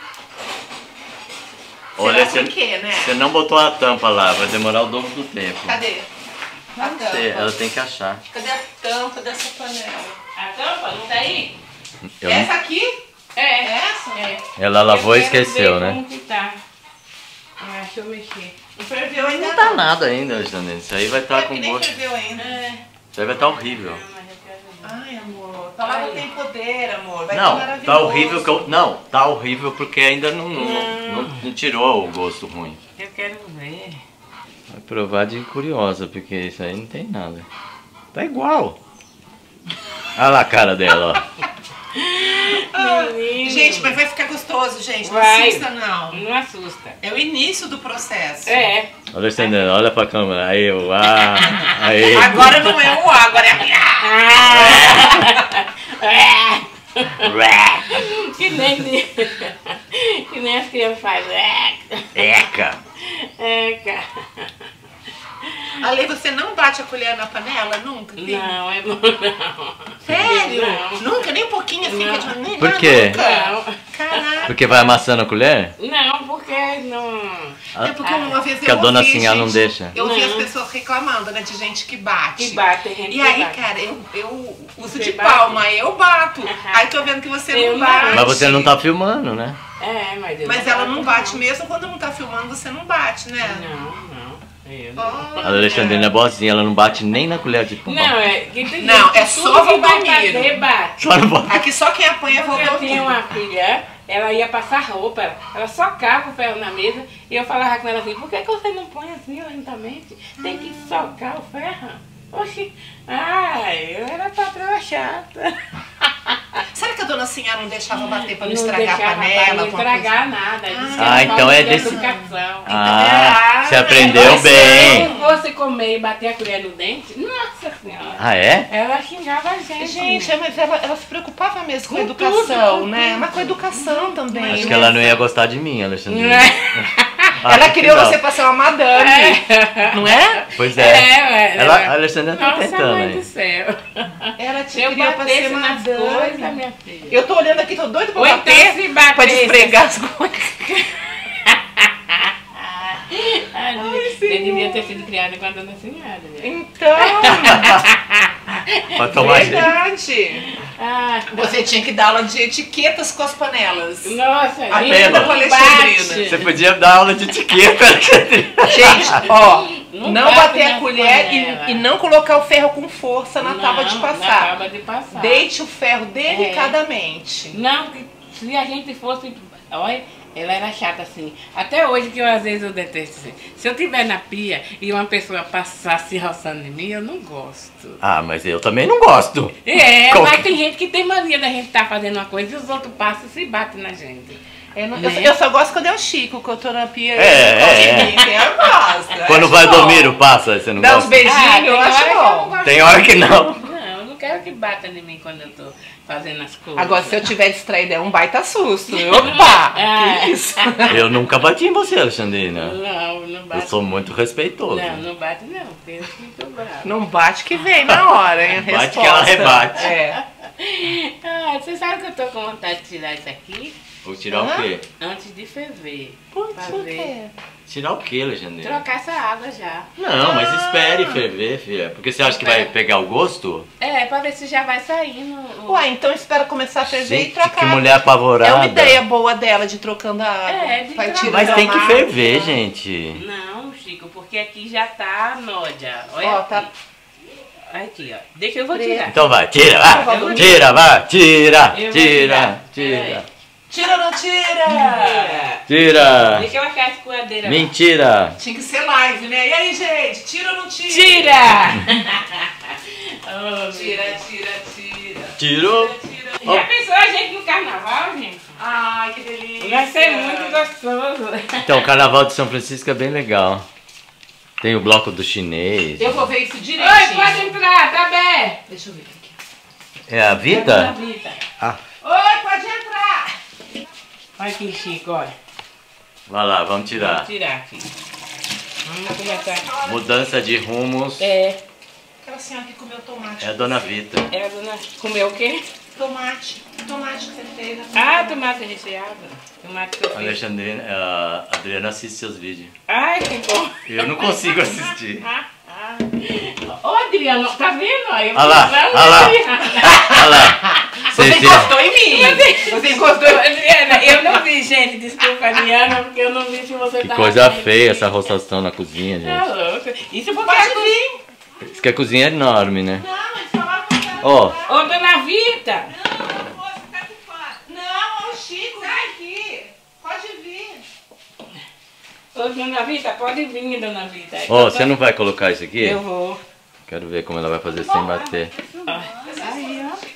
Olha, Será você, por quê, né? você não botou a tampa lá, vai demorar o dobro do tempo. Cadê? A tampa. Você- ela tem que achar. Cadê a tampa dessa panela? A tampa não tá aí? Eu- Essa aqui? É. Essa? É. ela lavou Eu e quero esqueceu, ver né? Como que tá. Ah, deixa eu mexer. Não ferveu ainda Não tá nada ainda, Alexandrina. Isso aí vai estar É com que nem gosto. ferveu ainda. É. Isso aí vai estar horrível. Não, mas eu quero ver. Ai, amor. A palavra tem poder, amor. Vai Não, estar maravilhoso. tá horrível que eu, não, tá horrível porque ainda não, não, não, não tirou o gosto ruim. Eu quero ver. Vai provar de curiosa, porque isso aí não tem nada. Tá igual. Olha lá a cara dela, ó. Menino. Gente, mas vai ficar gostoso, gente. Não Vai. assusta, não. Não assusta. É o início do processo. É. Alexandrina, olha pra câmera. Aí, o ah, aí. Agora não é o A, agora é Ah! que nem que nem as crianças fazem. Eca. Eca. Ale, você não bate a colher na panela? Nunca? filho? Não, é bom não. Sério? Não. Nunca? Nem um pouquinho assim? Não. Que é de... nem Por nada, quê? Nunca? Não. Caraca. Porque vai amassando a colher? Não, porque não. É porque uma vez Porque eu a dona ouvi, Sinhá não gente, deixa. Eu ouvi Não. as pessoas reclamando, né, de gente que bate. Que bate, tem gente E que aí, bate. cara, eu, eu uso Você de bate? palma, eu bato. Aham. Aí tô vendo que você Eu não não. bate. Mas você não tá filmando, né? É, mas eu Mas ela não bato, bate mesmo quando não tá filmando, você não bate, né? Não, não. Eu A Alexandrina é boazinha, ela não bate nem na colher de pão. Não, é. Que tem Não, gente é que só tudo que vai Valdomiro. fazer, bate. Só não bota. Aqui só quem apanha é Eu Valdomiro. tinha uma filha, ela ia passar roupa, ela, ela socava o ferro na mesa e eu falava com ela assim, por que, que você não põe assim lentamente? Tem que socar o ferro. Oxi, ai, eu era patroa chata. Será que a dona Sinhá não deixava bater pra não, Não estragar a deixava panela? pra não alguma estragar nada. Disse que Ah, era então falta é de desse- educação. Ah, você Ah, aprendeu mas bem. Se você comer e bater a colher no dente, nossa senhora. Ah, é? Ela xingava a gente. Gente, é, mas ela, ela se preocupava mesmo com a Com educação, tudo, né? Mas com a educação também. Acho né? que ela não ia gostar de mim, Alexandrina. Ela Acho que criou não. você pra ser uma madame, não é? Pois É, é. é, Ela, é. a Alexandrina tá Nossa, tentando mãe do aí. céu. Ela te Se eu criou pra ser batesse nas madame. coisas, minha filha. Eu tô olhando aqui, tô doida pra Ou então bater, se batesse. pra despregar as coisas. Ai, você devia ter sido criada com a dona senhora. Né? Então, Pra tomar jeito. verdade. Ah, Você tinha que dar aula de etiquetas com as panelas. nossa, A gente, pena não com a bate. Alexandrina. Você podia dar aula de etiqueta, Alexandrina. Gente, ó, Não não, bate bater na a colher panela. e, e não colocar o ferro com força na Não, tábua de Na passar. tábua de passar. Deite o ferro delicadamente. Não, que se a gente fosse. Olha, ela era chata assim. Até hoje que eu às vezes eu detesto. Assim. Se eu estiver na pia e uma pessoa passar se roçando em mim, eu não gosto. Ah, mas eu também não gosto. É, Como mas que- tem gente que tem mania da gente estar fazendo uma coisa e os outros passam e se batem na gente. Eu, não- eu- Né? eu só gosto quando é o Chico, que eu tô na pia. É, ele gosta de é, mim, Eu gosto. Quando acho vai bom. Valdomiro, passa, você não Dá uns gosta? beijinhos, Ah, tem eu hora acho que eu não bom. gosto. Tem hora que não. Não, eu não quero que bata em mim quando eu tô fazendo as coisas. Agora, se eu tiver distraída, é um baita susto. Opa! É. Que isso? Eu nunca bati em você, Alexandrina. Não, não Eu bate. sou muito respeitoso. Não, não bate não, porque eu fico brava. Não bate que vem na hora, hein? A Bate resposta. que ela rebate. É. Ah, você sabe que eu tô com vontade de tirar isso aqui Vou tirar o Hã? quê? antes de ferver. Por Pra por ver. quê? Tirar o quê, Alexandrina? Trocar essa água já. Não, mas espere ferver, filha. Porque você acha que vai pegar o gosto? É, pra ver se já vai saindo. o- Ué, então espera começar a ferver e Gente, trocar. que mulher apavorada. É uma ideia boa dela de trocando a água. É, de Vai trocar. tirar Mas da tem que água. ferver, gente. Não, Chico, porque aqui já tá nódia. Olha Ó, aqui. tá. Aqui, ó. Deixa eu vou Preto. tirar. Então vai, tira, Eu vai. vou Tira, vai, tira, Eu vou tira, tirar. tira. Tira ou não tira? Tira. Deixa eu achar a escoadeira. lá. Mentira. Tinha que ser live, né? E aí, gente? Tira ou não tira? Tira! Oh, meu Tira, Deus. tira, tira. Tirou. Tira. Já pensou a gente no carnaval, gente? Ai, que delícia. Vai ser muito gostoso. Então, o Carnaval de São Francisco é bem legal. Tem o bloco do chinês. Eu vou ver isso Oi, direitinho. pode entrar, tá bem? Deixa eu ver aqui. É a Vita? Vita. Ah, Oi, pode entrar. Olha aqui, Chico, olha. vai lá, vamos Vou tirar. tirar aqui. Vamos começar. Mudança de rumos. É, Aquela senhora que comeu tomate. É a Dona Vita. é a dona comeu o quê? Tomate. Tomate que você fez. Ah, tomate recheado. Tomate que eu A fiz. Alexandrina, a Adriana assiste seus vídeos. Ai, que bom. Eu não consigo assistir. Ah, ah. Ô, Adriano, tá vendo? Aí eu Olha lá, precisando, olha lá. Adriano. Olha lá. Você Você encostou em mim. Você encostou em mim. Adriana, eu não vi, gente. Desculpa, Adriana, porque eu não vi se você Que tava coisa vendo. feia essa roçação na cozinha, Tá gente. louco. Isso porque Pode a cozinha. vir. Diz que a cozinha é enorme, né? Não, eles falaram que era Ó, Ô, dona Vita. Não, não vou ficar aqui fora. Não, é o Chico, sai aqui. Pode vir. Ô, dona Vita, pode vir, dona Vita. ó, você não vai colocar isso aqui? Eu vou. Quero ver como ela vai fazer sem bater. Aí, ó.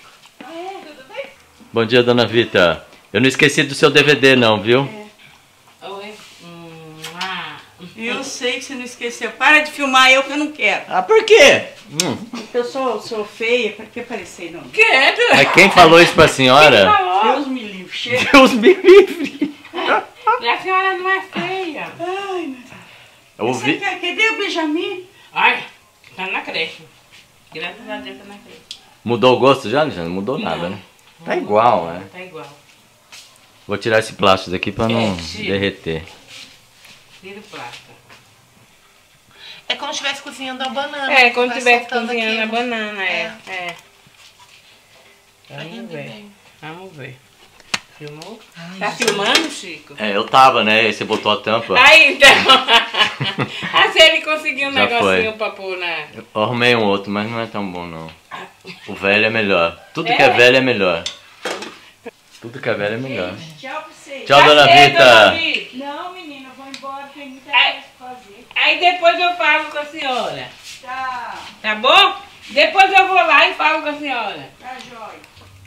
Bom dia, Dona Vita. Eu não esqueci do seu D V D não, viu? Oi. Hum, ah. Eu sei que você não esqueceu. Para de filmar eu que eu não quero. Ah, por quê? Hum. Eu sou, sou feia, pra que parecer não? Quero. Mas quem falou isso pra senhora? Falou. Deus me livre. Chega. Deus me livre. A senhora não é feia. Ai, meu Deus. Eu ouvi... Você quer- Cadê o Benjamin? Ai, tá na creche. Graças a Deus tá na creche. Mudou o gosto já, Alexandre? Não mudou nada, né? Tá igual, né? Tá igual. Vou tirar esse plástico daqui pra não É, tira. derreter. Tira o plástico. É como se estivesse cozinhando a banana. É, quando Vai estiver soltando cozinhando a aquilo. banana, é. É. Vai Vamos indo ver. bem. Vamos ver. Filmou? Tá filmando, Chico? É, eu tava, né? Aí você botou a tampa. Aí então. Assim ele conseguiu um Já negocinho foi. pra pôr na. Eu arrumei um outro, mas não é tão bom não. O velho é melhor. Tudo que é velho é melhor. Tudo que é velho é melhor. Tchau pra vocês. Tchau, dona Tá cedo, dona Vita. Vita. Não, menina, eu vou embora, tem muita Ai. coisa pra fazer. Aí depois eu falo com a senhora. Tá, Tá bom? Depois eu vou lá e falo com a senhora. tá jóia.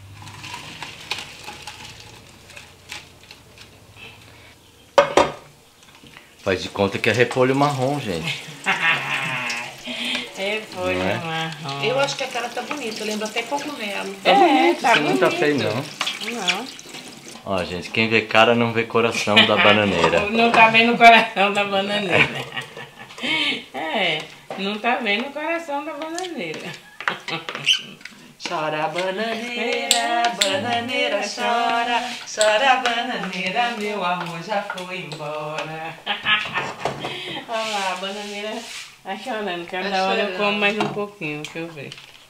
Faz de conta que é repolho marrom, gente. É, foi Não é? marrom. Eu acho que a cara tá bonita, lembra até cogumelo. É, tá Isso não tá bonito. feio não. Não. Ó, gente, quem vê cara não vê coração da bananeira. Não tá vendo o coração da bananeira. É, não tá vendo o coração da bananeira. Chora bananeira, bananeira chora, chora bananeira, meu amor já foi embora. Olha lá, a bananeira tá chorando. Cada Tá hora eu chorando. como mais um pouquinho, deixa eu ver.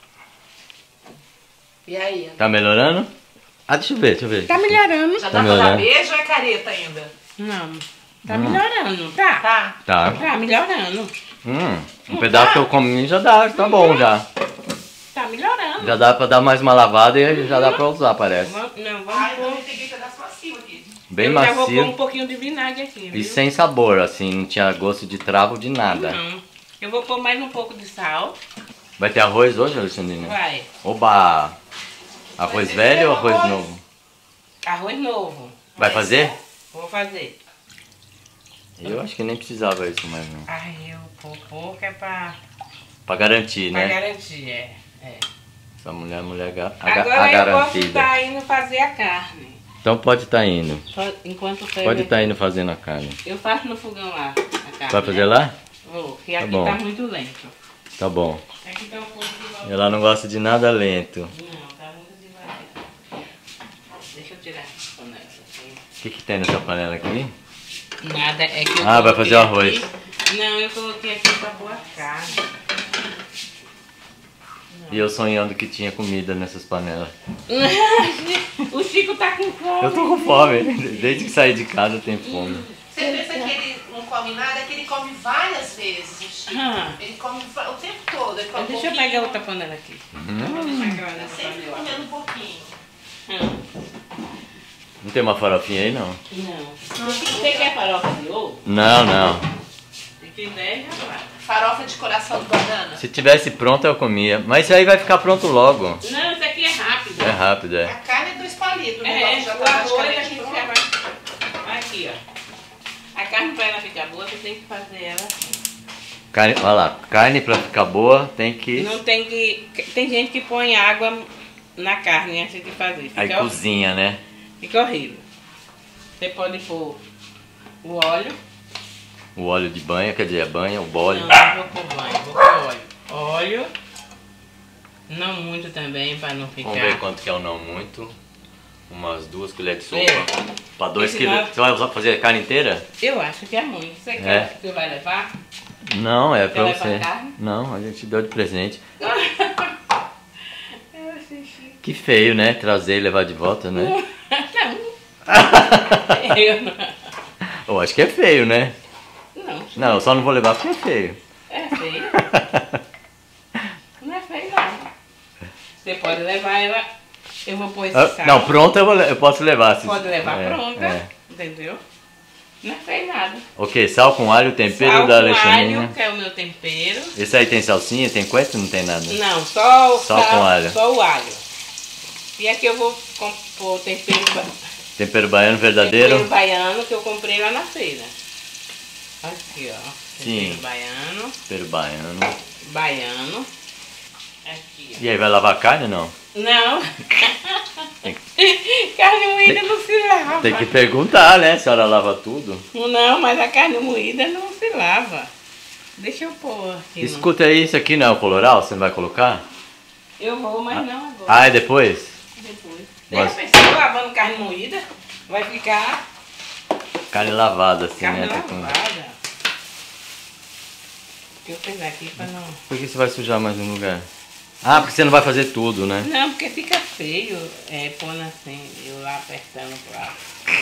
E aí? Tá melhorando? Ah, deixa eu ver, deixa eu ver. Tá melhorando. Já Tá dá pra dar melhorando. beijo ou é careta ainda? Não, tá melhorando, tá? Tá. Tá. Tá melhorando. Hum, um pedaço que eu comi já dá, tá bom já. Tá melhorando. Já dá pra dar mais uma lavada e já dá pra usar, parece. Vamos- Não, Ai, vamos eu pôr. também peguei pedaço macio aqui. Bem eu já vou pôr um macio pouquinho de vinagre aqui, viu? e sem sabor, assim, não tinha gosto de travo de nada. Não. Eu vou pôr mais um pouco de sal. Vai ter arroz hoje, Alexandrina? Vai. Oba! Arroz Vai velho ou ter arroz arroz? novo? Arroz novo. Vai fazer? Vou fazer. Eu acho que nem precisava isso mais não. Ai, eu vou pôr que é pra, Pra garantir, pra né? garantir, é. é. Essa mulher é mulher ga- a, ga- Agora a eu posso garantida. estar indo fazer a carne. Então pode estar indo. Só Enquanto serve Pode estar aqui. indo fazendo a carne. Eu faço no fogão lá a carne. Vai fazer né? lá? Vou, que Tá aqui bom. tá muito lento. Tá bom. Aqui tá um pouco devagar. Ela não gosta de nada lento. Não, tá muito devagar. Deixa eu tirar a panela aqui. O que, que tem nessa panela aqui? Nada, é que eu Ah, vai coloquei fazer o arroz. aqui- Não, eu coloquei aqui pra pôr a carne. E eu sonhando que tinha comida nessas panelas. O Chico tá com fome. Eu tô com fome. Desde que saí de casa eu tenho fome. Você pensa que ele não come nada, é que ele come várias vezes, o Chico. Ah. Ele come va- o tempo todo. Ele come um Deixa eu pouquinho, pegar outra panela aqui. Vou deixar aquela Tá nessa sempre panela. comendo um pouquinho. Ah, Não tem uma farofinha aí, não? Não. Você quer farofa de ovo? Não, não. Se tiver, já vai. Farofa de coração de banana. Se tivesse pronto eu comia. Mas isso aí vai ficar pronto logo. Não, isso aqui é rápido. É rápido, A é. carne é dois palitos, o É, negócio já o tá arroz a praticamente gente pronto. já vai... Aqui, ó. A carne pra ela ficar boa, você tem que fazer ela assim. Carne, olha lá, carne pra ficar boa tem que... Não tem que... Tem gente que põe água na carne antes de fazer. Fica, Aí cozinha, né? fica horrível. Você pode pôr o óleo. O óleo de banha, quer dizer, é banha, o óleo. Não, não vou pôr banho, vou pôr óleo. Óleo. Não muito também, pra não ficar... Vamos ver quanto que é o não muito. Umas duas colheres de sopa. É. Pra dois Esse quilos. não- Você vai usar- fazer a carne inteira? Eu acho que é muito. Você É. quer que você vai levar? Não, é pra Quer você. levar carne? Não, a gente deu de presente. Eu achei chique. Que feio, né? Trazer e levar de volta, né? Não. Eu não. Eu acho que é feio, né? Não. Não, eu só não vou levar porque é feio. É feio. Não é feio, não. Você pode levar ela. Eu vou pôr esse Ah, sal. não, pronta eu, vou le- eu posso levar. se- Pode levar é, pronta. é. Entendeu? Não é feio nada. Ok, sal com alho, tempero Sal da com Alexandrina. alho, que é o meu tempero. Esse aí tem salsinha, tem coentro? Não tem nada. Não, só o Só sal, com alho. Só o alho. E aqui eu vou com- pôr tempero, ba- Tempero baiano verdadeiro. tempero baiano que eu comprei lá na feira. Aqui, ó. Tempero Sim. baiano. Tempero baiano. Baiano. Aqui, E aí, vai lavar carne ou não? ó. Não. Tem Carne moída não se lava. Tem que perguntar, né? Se a senhora lava tudo. Não, mas a carne moída não se lava. Deixa eu pôr aqui. no- Escuta aí, isso aqui não é o coloral? Você não vai colocar? Eu vou, mas não agora. Ah, é depois? Depois. Mas- Deixa eu pensar, lavando carne moída, vai ficar Carne lavada, assim, carne né? Tá com- lavada. Deixa eu pegar aqui pra não... Por que você vai sujar mais um lugar? Ah, porque você não vai fazer tudo, né? Não, porque fica feio, é, pondo assim, eu lá apertando o prato.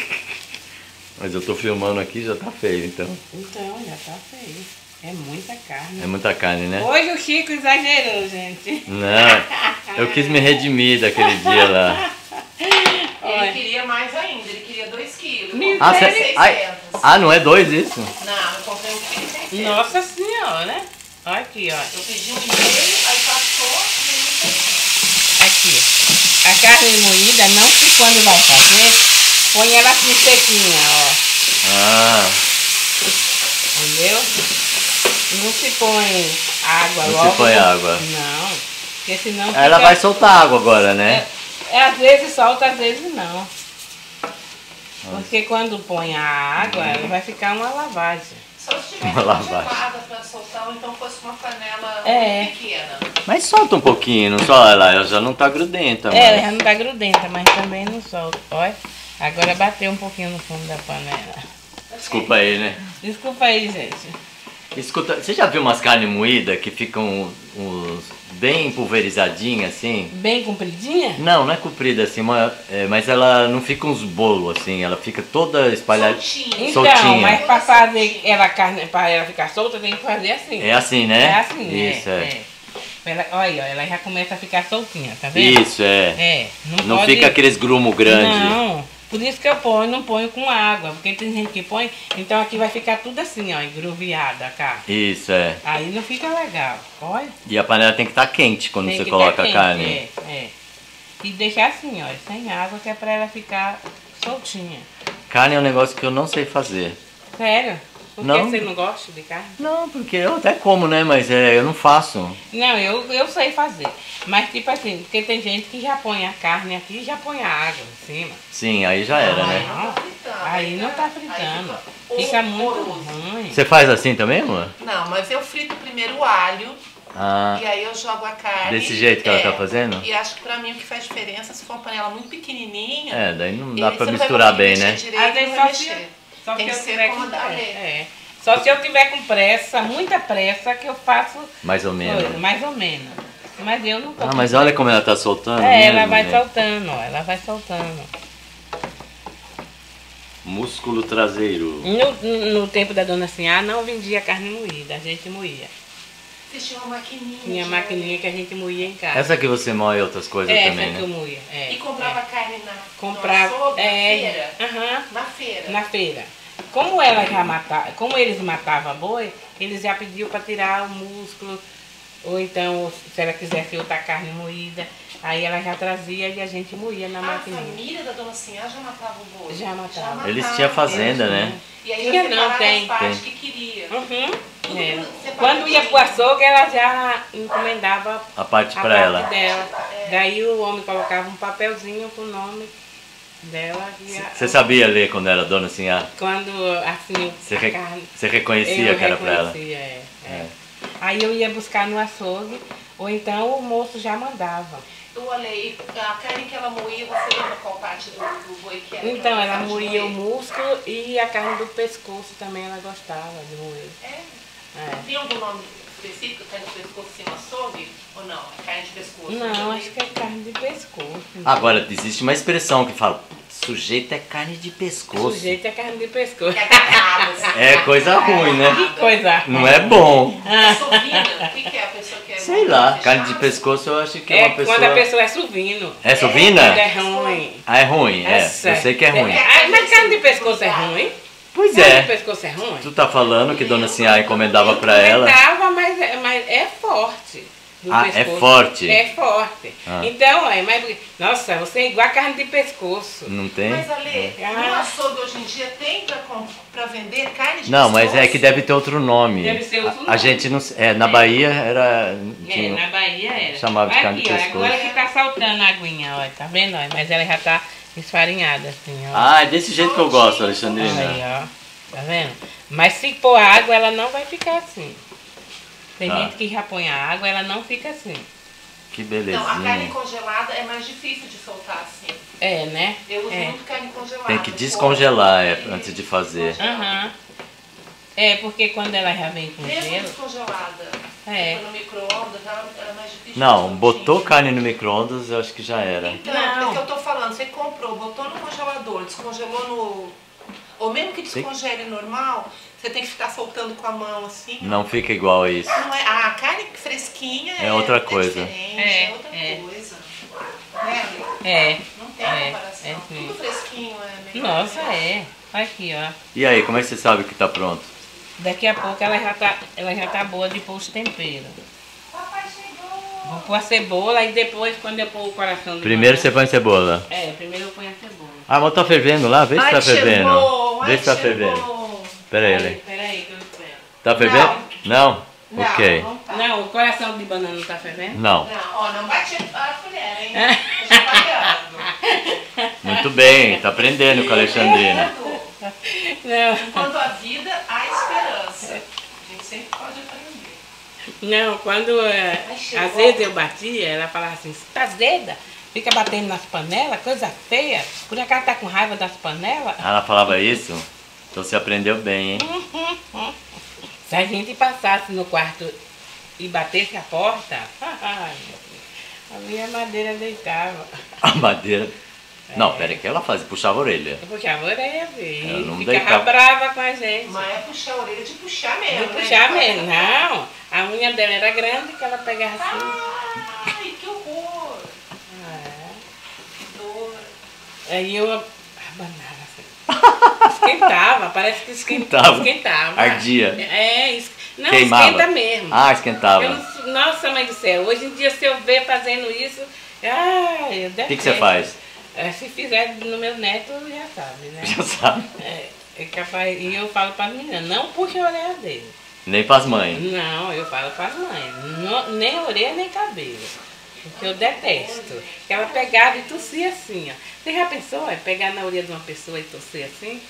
Mas eu tô filmando aqui, já tá feio, então. Então, já tá feio. É muita carne. É muita carne, né? Hoje o Chico exagerou, gente. Não, eu quis me redimir daquele dia lá. Ele queria mais ainda, ele queria dois quilos. Meu Ah, Deus. cê, ai, ah, não é dois isso? Não, eu comprei um quilo e seiscentos. Nossa senhora. Olha aqui, ó. Eu pedi um e meio, aí passou e um e seiscentos. Aqui. A carne moída, não se quando vai fazer, põe ela assim sequinha, ó. Ah, Entendeu? Não se põe água Não se logo. põe água. Não. Porque senão ela fica- vai soltar água agora, né? É, é, às vezes solta, às vezes não. Porque quando põe a água, ela vai ficar uma lavagem. Só se tivesse Uma lavagem. congelada para soltar, ou então fosse uma panela É. pequena. Mas solta um pouquinho, não só ela, ela já não tá grudenta. É, ela mas- já não tá grudenta, mas também não solta. Olha, agora bateu um pouquinho no fundo da panela. Desculpa aí, né? Desculpa aí, gente. Escuta, você já viu umas carnes moídas que ficam uns, bem pulverizadinhas assim? Bem compridinha? Não, não é comprida assim, mas, é, mas ela não fica uns bolos assim, ela fica toda espalhada. Soltinho. Então, Soltinha. mas pra fazer ela carne, pra ela ficar solta, tem que fazer assim. É assim, né? É assim, Isso, é. é. é. Ela, olha, ó, ela já começa a ficar soltinha, tá vendo? Isso, é. É, não, Não pode... fica aqueles grumos grandes. Não, por isso que eu ponho, não ponho com água, porque tem gente que põe, então aqui vai ficar tudo assim, ó, engruviada a carne. Isso, é. Aí não fica legal, olha. E a panela tem que estar quente quando Tem você que coloca tá a quente, carne. É, é. E deixar assim, ó, sem água, que é pra ela ficar soltinha. Carne é um negócio que eu não sei fazer. Sério? Por que Não. você não gosta de carne? Não, porque eu até como, né? Mas é, eu não faço. Não, eu, eu sei fazer. Mas tipo assim, porque tem gente que já põe a carne aqui e já põe a água em cima. Sim, aí já era, né? Não, fritando, aí não tá aí fritando. fica Fica muito horroroso. ruim. Você faz assim também, amor? Não, mas eu frito primeiro o alho, Ah, e aí eu jogo a carne. desse jeito que ela É, tá fazendo? E acho que pra mim o que faz diferença, se for uma panela muito pequenininha, É, daí não e dá aí pra você não vai misturar conseguir bem, né? mexer direito, Às vezes não só vai se, mexer. só Tem se que eu ser tiver com como dá pressa. mesmo. É. Só se eu tiver com pressa, muita pressa, que eu faço Mais ou menos. coisa, mais ou menos. Mas eu não tô Ah, com mas olha como ela tá soltando. É, ela mesmo, vai gente. soltando, ó, ela vai soltando. Músculo traseiro. No, no tempo da dona Sinhá não vendia carne moída, a gente moía. Vocês tinham uma maquininha. Tinha de maquininha que a gente moía em casa. Essa que você moe outras coisas é, também, essa que eu né? moía. É, E comprava é. carne na Comprava, no açougue, é, na feira? aham, Na feira. na feira. Como ela já matava, como eles matavam boi, eles já pediam para tirar o músculo, ou então, se ela quisesse outra carne moída, aí ela já trazia e a gente moía na A maquininha. família da dona Sinhá já matava o boi? Já matava. Eles tinham fazenda, Eles né? E aí Tinha já não, separava tem, as partes tem. que queria. Uhum. Tudo É. separado. Quando ia pro açougue, ela já encomendava A parte a pra parte ela. dela. Daí o homem colocava um papelzinho com o nome dela. E a- Você sabia ler quando era dona Sinhá? Quando assim Você, a re- carne. você reconhecia eu que era pra ela? reconhecia, é, é. É. Aí eu ia buscar no açougue, ou então o moço já mandava. Eu olhei, a carne que ela moía, você lembra qual parte do, do boi que era? que Então ela gostava de moía o moer? músculo e a carne do pescoço também ela gostava de moer. É. É. Tem algum nome específico, carne de pescoço sem açougue? Ou não? É carne de pescoço? Não, acho que é carne de pescoço. Agora, existe uma expressão que fala, sujeito é carne de pescoço. Sujeito é carne de pescoço. Que é agarrado, assim. É coisa ruim, né? Que coisa. Não é bom. É sovina? O que que é a pessoa que é Sei muito lá, fechada? carne de pescoço eu acho que é É uma pessoa... quando a pessoa é suvino. É sovina? Quando é ruim. Ah, é ruim, é. Eu certo. sei que é ruim. Ah, mas carne de pescoço é ruim? Pois Carne de é. pescoço é ruim? Tu tá falando que dona Sinhá encomendava pra ela. Encomendava, mas, é- mas é forte. Do Ah, é pescoço. forte? É forte. Ah. Então, é, mas, nossa, você é igual a carne de pescoço. Não tem? Mas, Ale, Ah. no açougue hoje em dia tem pra, com- pra vender carne de Não, mas é pescoço? que deve ter outro nome. Deve ser outro A- A nome. gente não... É, na Bahia era... É, tinha- na Bahia era. chamava de Aqui, carne de ó, pescoço. agora que tá saltando a aguinha, ó, tá vendo? Ó, mas ela já tá esfarinhada assim, ó. Ah, é desse jeito que eu gosto, Alexandrina. Aí, ó. Tá vendo? Mas se pôr água, ela não vai ficar assim. Tem Tá. gente que já põe a água, ela não fica assim. Que Não, a carne belezinha. congelada é mais difícil de soltar assim. É, né? Eu uso É. muito carne congelada. Tem que no descongelar é, forno. antes de fazer. Aham. É, porque quando ela já vem com Mesmo gelo. descongelada. É. Foi no micro-ondas, era, era mais difícil. Não, de botou soltinho. carne no micro-ondas, eu acho que já era. Então, Não. é que eu tô falando, você comprou, botou no congelador, descongelou no... Ou mesmo que descongele normal, você tem que ficar soltando com a mão assim. Não fica igual a isso. Não é, a carne fresquinha é, É outra coisa. É, diferente, É, é outra é. coisa. Né? É. Não tem É, comparação. é sim. Tudo fresquinho é melhor. Nossa, é. Aqui, ó. E aí, como é que você sabe que tá pronto? Daqui a pouco ela já tá, ela já tá boa de pôr os temperos. Papai chegou. Vou pôr a cebola e depois, quando eu pôr o coração do Primeiro você banana- põe cebola. É, primeiro eu ponho a cebola. Ah, mas tá fervendo lá? Vê se Ai, tá cheiro fervendo. bom, Vê ai, se tá cheiro fervendo. bom. Pera aí, Peraí, Ale. peraí que eu espero. Tá fervendo? Não? Não, Ok. não tá. Não, o coração de banana não tá fervendo? Não. Não, ó, não bate a colher, hein? Tô trabalhando. Muito bem, tá aprendendo com a Alexandrina. Não, Enquanto a vida, há esperança. A gente sempre pode aprender. não, quando é, Ai, chegou. às vezes eu batia, ela falava assim, você tá azeda? Fica batendo nas panelas, coisa feia. Por acaso tá com raiva das panelas? Ela falava isso? Então você aprendeu bem, hein? Se a gente passasse no quarto e batesse a porta, ai, meu Deus, a minha madeira deitava. A madeira. Não, pera que ela fazia, puxava a orelha. Eu puxava a orelha dele, Eu não ficava deitava. brava com a gente. Mas é puxar a orelha de puxar mesmo, Não né? puxava De mesmo, cortar. não. A unha dela era grande que ela pegava assim. Ai, que horror. É. Que dor. Aí eu abanava assim. Esquentava, parece que esquentava. Esquentava. Esquentava. Ardia. É, es... não, Queimava. esquenta mesmo. Ah, Eu esquentava. não- Nossa, mãe do céu, hoje em dia se eu ver fazendo isso, ai, eu O que, que você detesto. faz? É, se fizer no meu neto, já sabe, né? Já sabe. É, é capaz, e eu falo para as meninas, não puxa a orelha dele. Nem pras mães. Não, eu falo para as mães, não- nem orelha nem cabelo. Porque eu detesto. Que ela pegava e tossia assim, ó. Você já pensou, é, pegar na orelha de uma pessoa e tosser assim?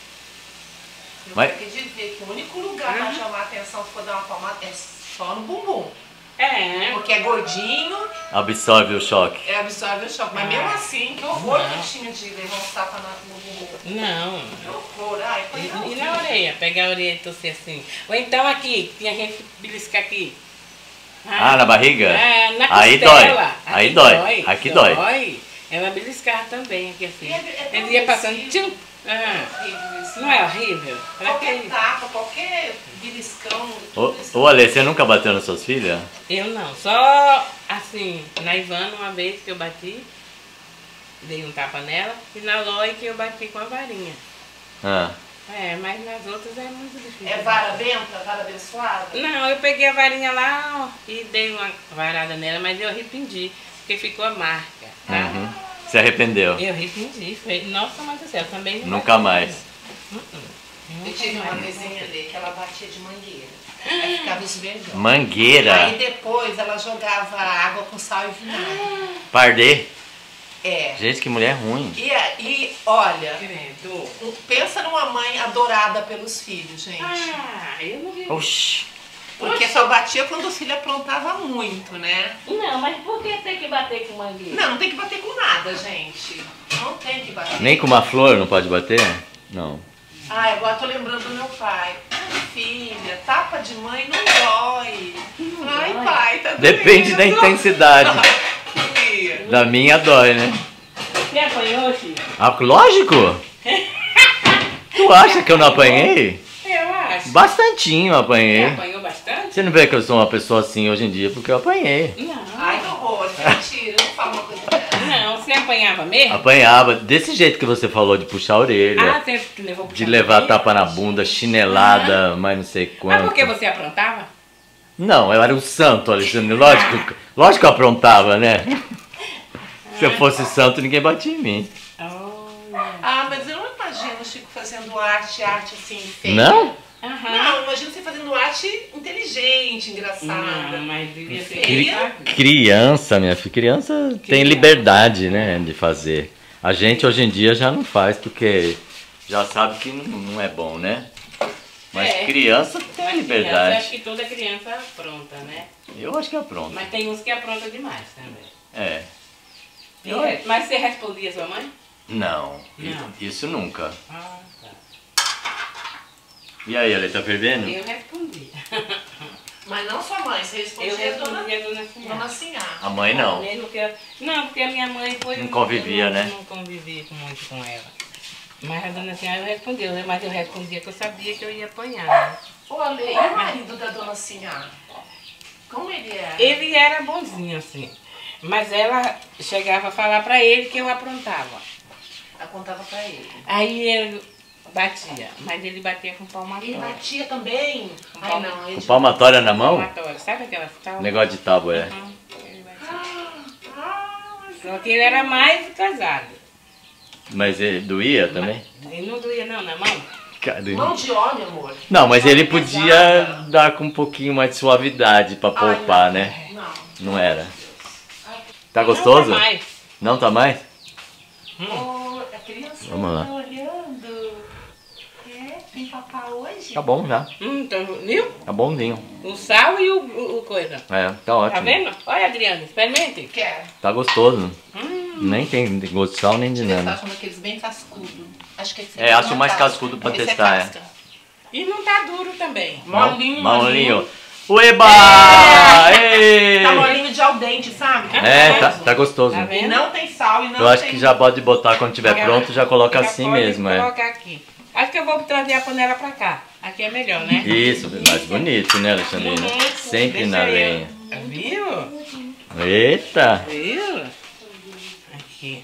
Eu Mas- tenho que dizer que o único lugar pra chamar atenção se for dar uma palmada é só no bumbum. É. Porque é gordinho, Absorve o choque. é absorve o choque. Mas Ah. mesmo assim, que horror Não. que tinha de levar um tapa na- no bumbum. Não. Que horror. Ai, foi E, tão e na horrível. orelha, pegar a orelha e tosser assim. Ou então aqui, tinha gente que belisca aqui. Ah, na barriga? É, na Aí costela. dói. Aqui Aí dói. Aqui dói. dói. Ela beliscava também aqui assim. E é- é tão Ele ia passando. sensível. Tchum. Ah, Horrível isso. não é horrível? Pra Qualquer que- tapa, qualquer beliscão. Ô, tudo isso. ô Ale, você nunca bateu nas suas filhas? Eu não, só assim, na Ivana uma vez que eu bati, dei um tapa nela, e na Loi que eu bati com a varinha. Ah. É, mas nas outras é muito difícil. É vara benta, vara abençoada? Não, eu peguei a varinha lá ó, e dei uma varada nela, mas eu arrependi, porque ficou a marca, tá? Uhum. Se arrependeu? Eu arrependi, foi, nossa mãe do céu, também não Nunca bati, mais. não. Uh-uh. Eu Nunca tive uma mais. vizinha ali que ela batia de mangueira. Aí ficava esvergando. Mangueira. Aí depois ela jogava água com sal e vinagre. Pardê. É. Gente, que mulher ruim. E, e olha, Credo. um- pensa numa mãe adorada pelos filhos, gente. Ah, eu não vi. Oxi. Porque só batia quando o filho aprontava muito, né? Não, mas por que tem que bater com mangueira? Não, não tem que bater com nada, gente. Não tem que bater. Nem com uma flor não pode bater? Não. Ai, agora tô lembrando do meu pai. Ai, filha, tapa de mãe não dói. Ai, dói. pai, tá doendo. Depende da intensidade. Filha. Da minha dói, né? Você apanhou, Chico? Ah, lógico. Tu acha que eu não apanhei? Eu acho. Bastantinho eu Você apanhei. apanhou bastante? Você não vê que eu sou uma pessoa assim hoje em dia porque eu apanhei. Não. Ai, que horror. Mentira, eu não falo uma coisa dessa. Não, você apanhava mesmo? Apanhava desse jeito que você falou, de puxar a Ah, orelha, você levou pro de chão levar também? tapa na bunda, chinelada, mas não sei Mas quanto. por que você aprontava? Não, eu era um santo, Alexandre. Lógico, lógico que eu aprontava, né? Se eu fosse santo, ninguém batia em mim. Olha. Ah, mas eu não imagino o Chico fazendo arte, arte assim, feia. Não? Aham. Não, imagino você fazendo arte inteligente, engraçada. Não, mas devia ser. Cri- Feia? Criança, minha filha, criança tem Criança. liberdade, né, de fazer. A gente hoje em dia já não faz porque já sabe que não, não é bom, né? Mas É. criança tem Mas criança, liberdade. acho que toda criança apronta, né? Eu acho que é pronto. Mas tem uns que aprontam demais também. É. E Eu- re- Mas você respondia a sua mãe? Não, i- Não. isso nunca. Ah, tá. E aí, ela tá fervendo? Eu respondia. Mas não sua mãe, você Eu respondia a dona, respondia a dona Sinhá. dona Sinhá. A mãe não. Mesmo que eu- Não, porque a minha mãe foi... Não convivia, eu não, né? Não convivia muito com ela. Mas a dona Sinhá eu respondia, mas eu respondia que eu sabia que eu ia apanhar. Né? Ô, Ale, e o marido da dona Sinhá? Como ele era? Ele era bonzinho, assim. Mas ela chegava a falar pra ele que eu aprontava. Ela contava pra ele. Aí ele batia, mas ele batia com palmatória. Ele batia também? Ai, palma- não. Ele Com palmatória na mão? Palmatória, sabe aquela tábua? Negócio de tábua, é. Uhum, ele batia. Só que ele era mais casado. Mas ele doía também? Ele não doía não na mão. Caramba. Mão de homem, amor. Não, mas ele Mão podia pesada. dar com um pouquinho mais de suavidade pra poupar, Ai, não. né? Não. Não era. Tá gostoso? Não tá mais. Não tá mais? Ô, a criança Vamos lá. tá olhando. É, tem papá hoje? Tá bom já. Hum, tá, viu? Tá bonzinho. O sal e o, o, o coisa. É, tá Tá ótimo. vendo? Olha, Adriana, experimente. Quero. Tá gostoso. Hum, Nem tem gosto de sal nem de Ele tá nada. achando aqueles bem cascudo. Acho que esse É, acho não mais tá. cascudo pra Esse testar, é. casca. e não tá duro também. Mal- Molinho, Molinho. Ueba! Ê! Tá molinho de al dente, sabe? É, tá, tá gostoso. Tá E vendo? não tem sal e não Eu acho tem... que já pode botar quando tiver pronto, já coloca Já assim pode mesmo, é. colocar aqui. Acho que eu vou trazer a panela pra cá. Aqui é melhor, né? Isso, mais bonito, né, Alexandrina? Uhum. Sempre Deixa na eu. lenha. Viu? Eita! Viu? Aqui.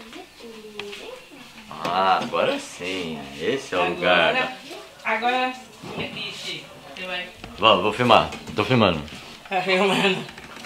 Ah, agora sim. Esse é o lugar. Agora, agora, Bichi, você vai... Vamos, vou filmar. Tô filmando. Tá filmando?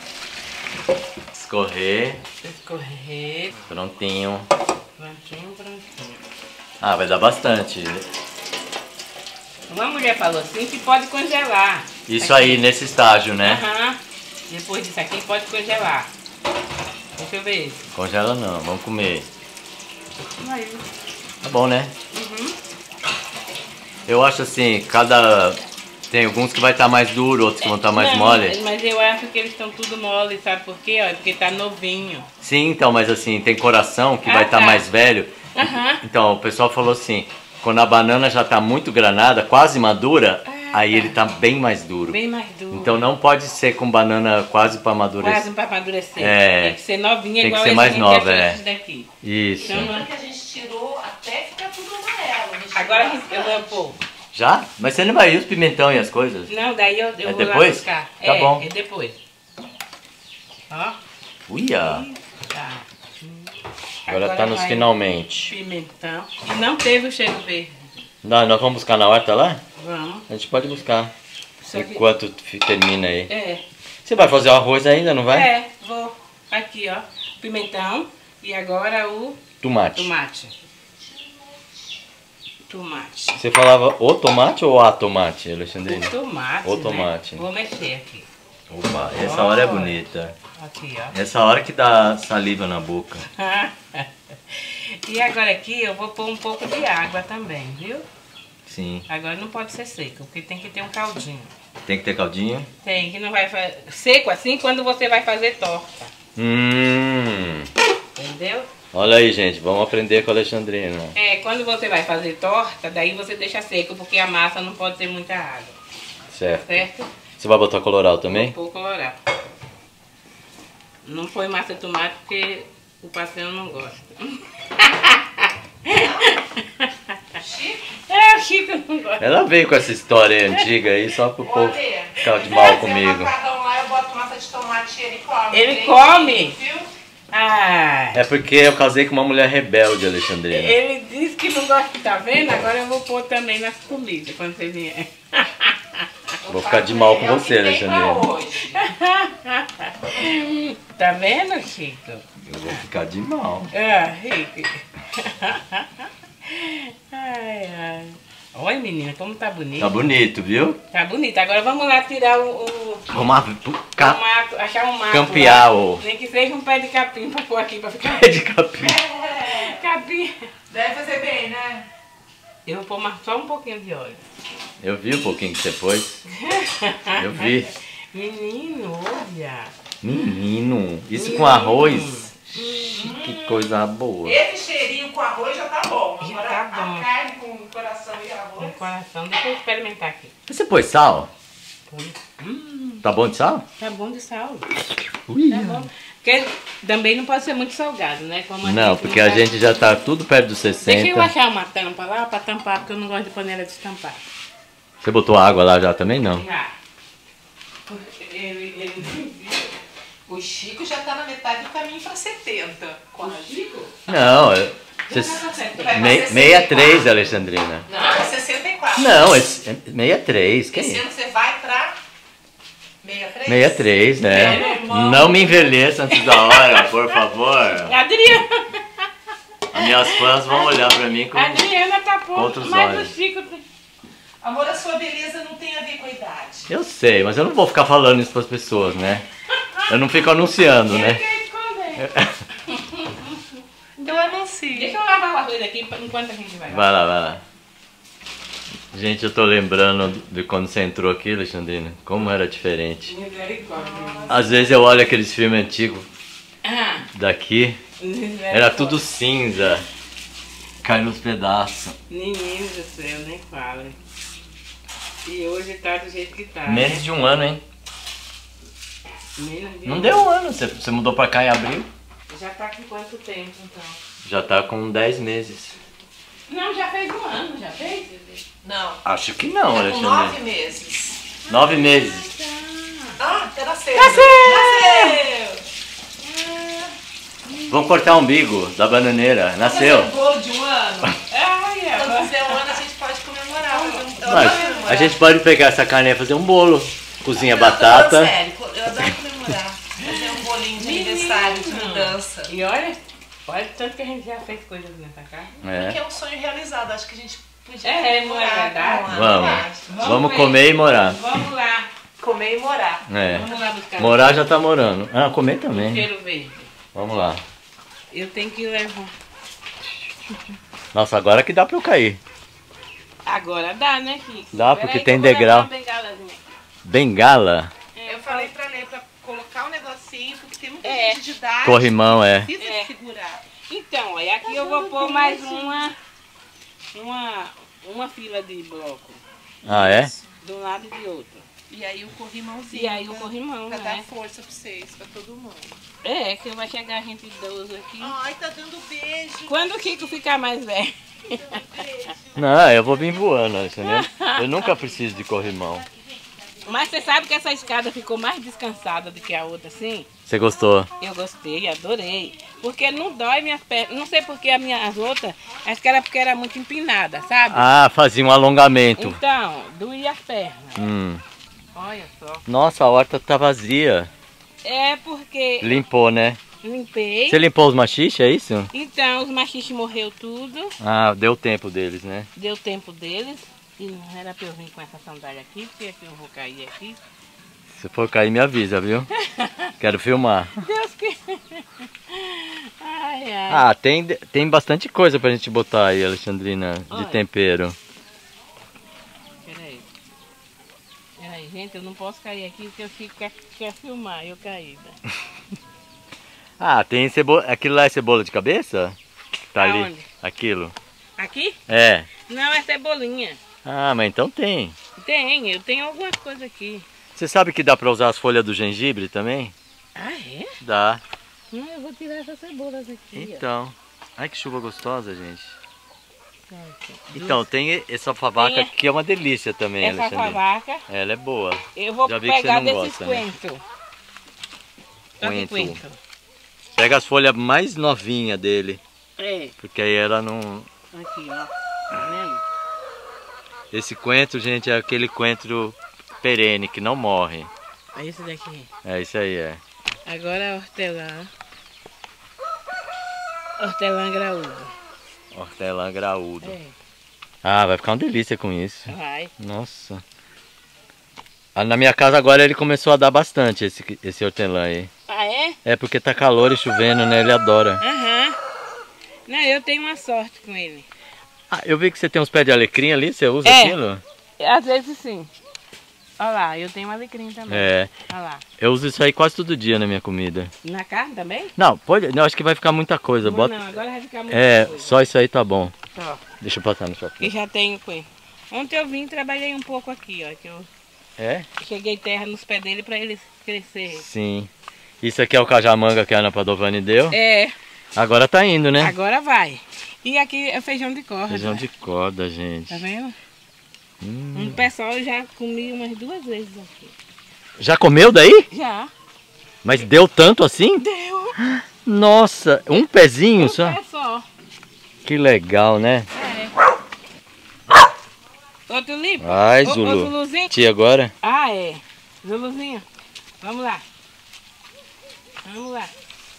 Escorrer. Escorrer. Prontinho. Prontinho, prontinho. Ah, vai dar bastante. Uma mulher falou assim que pode congelar. Isso Aqui. aí, nesse estágio, né? Aham. Depois disso aqui pode congelar. Deixa eu ver esse. Congela não, vamos comer. Aí. Tá bom, né? Uhum. Eu acho assim, cada... Tem alguns que vai estar mais duro, outros que vão estar mais Não, mole. Mas eu acho que eles estão tudo mole, sabe por quê? Ó, porque tá novinho. Sim, então, mas assim, tem coração que Ah, vai estar tá. mais velho. Aham. Então, o pessoal falou assim, quando a banana já tá muito granada, quase madura, Ah, aí tá. ele tá bem mais duro. Bem mais duro. Então não pode ser com banana quase para amadurecer. Quase para amadurecer. É. Tem que ser novinha, Tem que igual ser esse mais que nova, achou é. esse daqui. Isso. Então, Lembrando que a gente tirou até ficar tudo amarelo. A gente Agora a tirou gente- eu vou pôr. Já? Mas você não vai ir os pimentão e as coisas? Não, daí eu, eu É vou depois? lá buscar. Tá é, bom. é depois. Ó. Uia! Tá. Agora, tá nos vai finalmente. Pimentão. E não teve o cheiro verde. Não, nós vamos buscar na horta lá? Vamos. A gente pode buscar. Só que- Enquanto fi- termina aí. É. Você vai fazer o arroz ainda, não vai? É, vou. Aqui, ó. Pimentão. E agora o Tomate. tomate. Tomate. Você falava o tomate ou a tomate, Alexandrina? O tomate. O né? tomate. Vou mexer aqui. Opa, essa hora é Olha. bonita. Aqui, ó. Essa hora que dá saliva na boca. E agora aqui eu vou pôr um pouco de água também, viu? Sim. Agora não pode ser seco, porque tem que ter um caldinho. Tem que ter caldinho? Tem, que não vai fa- seco assim quando você vai fazer torta. Hum. Entendeu? Olha aí, gente. Vamos aprender com a Alexandrina. É, quando você vai fazer torta, daí você deixa seco, porque a massa não pode ter muita água. Certo. Certo? Você vai botar colorau também? Um pouco colorado. Não põe massa de tomate porque o parceiro não gosta. É, o Chico não gosta. Ela veio com essa história antiga aí só pro povo Olha, ficar de mal fazer um comigo. macarrão lá, eu boto massa de tomate e ele come. Ele Tem- come? Viu? Ah, É porque eu casei com uma mulher rebelde, Alexandrina. ele disse que não gosta, tá vendo? Agora eu vou pôr também nas comidas quando você vier. Vou ficar de mal com É o você, que tem pra Alexandrina. hoje. Tá vendo, Chico? Eu vou ficar de mal. Ah, Rico. Ai, ai. Olha, menina, como tá bonito. Tá bonito, viu? Tá bonito. Agora vamos lá tirar o, o, Vamos lá, o ca- mato, achar um mato. campear lá. o Nem que seja um pé de capim pra pôr aqui pra ficar. pé de capim. Capim. Deve fazer bem, né? Eu vou pôr mais- só um pouquinho de óleo. Eu vi um pouquinho que você pôs. Eu vi. Menino, olha. Menino, isso com arroz. Que coisa boa. Esse cheirinho com arroz já tá bom. Já Agora tá bom. a carne com coração e Com arroz. coração. Deixa eu experimentar aqui. Você pôs sal? Hum, Tá bom de sal? Tá bom de sal. Ui. Tá bom. Porque também não pode ser muito salgado, né? Como a Não, gente porque não a tá- gente já tá tudo perto dos sessenta. Deixa eu achar uma tampa lá pra tampar, porque eu não gosto de panela de estampar. Você botou água lá já também? Não. Já. Ele, ele... O Chico já tá na metade do caminho pra setenta. Quase. Chico? Não, eu... Cês... Vai pra Me... sessenta e sessenta e três, quatro. Alexandrina. Não, é sessenta e quatro. Não, esse... sessenta e três, que Esse é? ano você vai pra sessenta e três? sessenta e três, né? É, meu irmão. Não me envelheça antes da hora, por favor. Adriana, As minhas fãs vão olhar pra mim com... a Adriana tá pouco, Outros mas olhos. o Chico... Amor, a sua beleza não tem a ver com a idade. Eu sei, mas eu não vou ficar falando isso pras pessoas, né? Eu não fico anunciando, Ele né? quer esconder. Então anuncie. Deixa eu lavar o arroz aqui pra- enquanto a gente vai. Vai lá, vai lá. Gente, eu tô lembrando de quando você entrou aqui, Alexandrina. Como era diferente. Misericórdia. Às vezes eu olho aqueles filmes antigos Ah, daqui, misericórdia. era tudo cinza. Cai nos pedaços. Menino do céu, nem fala. E hoje tá do jeito que tá. Menos de um ano, hein? Menos de Não um- deu um ano, você, você mudou pra cá em abril. Já tá com quanto tempo, então? Já tá com dez meses. Não, já fez um ano, já fez? Não. Acho que não, Tá com nove Alexandrina. meses. Nove meses. Ah, até nasceu. Nasceu! Vamos cortar o umbigo da bananeira. Nasceu. Fazer um bolo de um ano. Ai, Quando agora. fizer um ano, a gente pode comemorar. Fazer um... Eu Mas adoro comemorar. a gente pode pegar essa carne e fazer um bolo. Cozinha Não, eu tô batata. falando sério, eu adoro comemorar. Fazer um bolinho de aniversário, de mudança. E olha, olha tanto que a gente já fez coisas nessa casa. Porque É. é um sonho realizado. Acho que a gente podia É, não é comemorar verdade? com a- Vamos. Vamos ver. comer e morar. Vamos lá. Comer e morar. É. Vamos lá buscar. Morar já tá morando. Ah, comer também. Cheiro verde. Vamos lá. Eu tenho que levar. Nossa, agora que dá pra eu cair. Agora dá, né, Kiko? Dá, Peraí porque que tem eu vou levar degrau. uma bengalazinha. Bengala. É, Eu falei pra Lê pra colocar o negocinho, porque tem muita É. gente de idade Corrimão, é. que precisa É. segurar. Então, aí aqui eu vou pôr mais uma, uma, uma fila de bloco, Ah, é? de um lado e de outro. E aí o corrimãozinho. E aí o pra- corrimão, Pra né? dar força pra vocês, pra todo mundo. É, que vai chegar gente idoso aqui. Ai, tá dando beijo. Quando o Kiko ficar mais velho. Não, eu vou vir voando, entendeu? Eu nunca preciso de corrimão. Mas você sabe que essa escada ficou mais descansada do que a outra, assim? Você gostou? Eu gostei, adorei. Porque não dói minhas pernas. Não sei porque a minha, as outras, acho que era porque era muito empinada, sabe? Ah, fazia um alongamento. Então, doía as pernas. Hum. Olha só. Nossa, a horta tá vazia. É porque Limpou, né? limpei. Você limpou os machiches, é isso? Então, os machiches morreu tudo. Ah, deu tempo deles, né? Deu tempo deles. E não era pra eu vir com essa sandália aqui, porque aqui eu vou cair aqui. Se for cair, me avisa, viu? Quero filmar. Deus que... Ai, ai. Ah, tem, tem bastante coisa pra gente botar aí, Alexandrina, de Olha. tempero. Peraí. Peraí, gente, eu não posso cair aqui porque eu fico quer, quer filmar, eu caída. Ah, tem cebola. Aquilo lá é cebola de cabeça? Tá ali. Aonde? Aquilo. Aqui? É. Não, é cebolinha. Ah, mas então tem. Tem, eu tenho algumas coisas aqui. Você sabe que dá pra usar as folhas do gengibre também? Ah, é? Dá. Não, eu vou tirar essas cebolas aqui. Então. Ai, que chuva gostosa, gente. Ó. Então, tem essa favaca Tem- que é uma delícia também, Essa Alexandrina. favaca, Ela é boa. eu vou Já vi que você pegar não desses gosta, né? coentros. Olha que Coentro. coentro. Pega as folhas mais novinhas dele, É, porque aí ela não... aqui, ó. Tá vendo? Esse coentro, gente, é aquele coentro perene, que não morre. É esse daqui. É isso aí, é. Agora a hortelã. Hortelã graúda. Hortelã graúdo. É, Ah, vai ficar uma delícia com isso. vai. Nossa. Ah, na minha casa agora ele começou a dar bastante esse, esse hortelã aí. Ah, é? É porque tá calor e chovendo, né? Ele adora. Aham. Não, eu tenho uma sorte com ele. Ah, eu vi que você tem uns pés de alecrim ali, você usa É. aquilo? Às vezes sim. Olha lá, eu tenho um alecrim também. É. Olha lá. Eu uso isso aí quase todo dia na minha comida. Na carne também? Não, pode. Eu acho que vai ficar muita coisa. Não, Bota. não, agora vai ficar muito É, coisa. só isso aí tá bom. Só. Deixa eu passar no shopping. E já tenho com ele. Ontem eu vim e trabalhei um pouco aqui, ó. Que eu... É? Cheguei terra nos pés dele pra eles crescer. Sim. Isso aqui é o cajamanga que a Ana Padovani deu? É. Agora tá indo, né? Agora vai. E aqui é feijão de corda. Feijão de corda, gente. Tá vendo? Hum. Um pessoal já comi umas duas vezes aqui. Já comeu daí? Já. Mas deu tanto assim? Deu. Nossa, um pezinho Um só? pé só. Que legal, né? É. Outro livro? Ai, Ô, Zulu. ô, Zuluzinho. Tia, agora? Ah, é. Zuluzinho. Vamos lá. Vamos lá.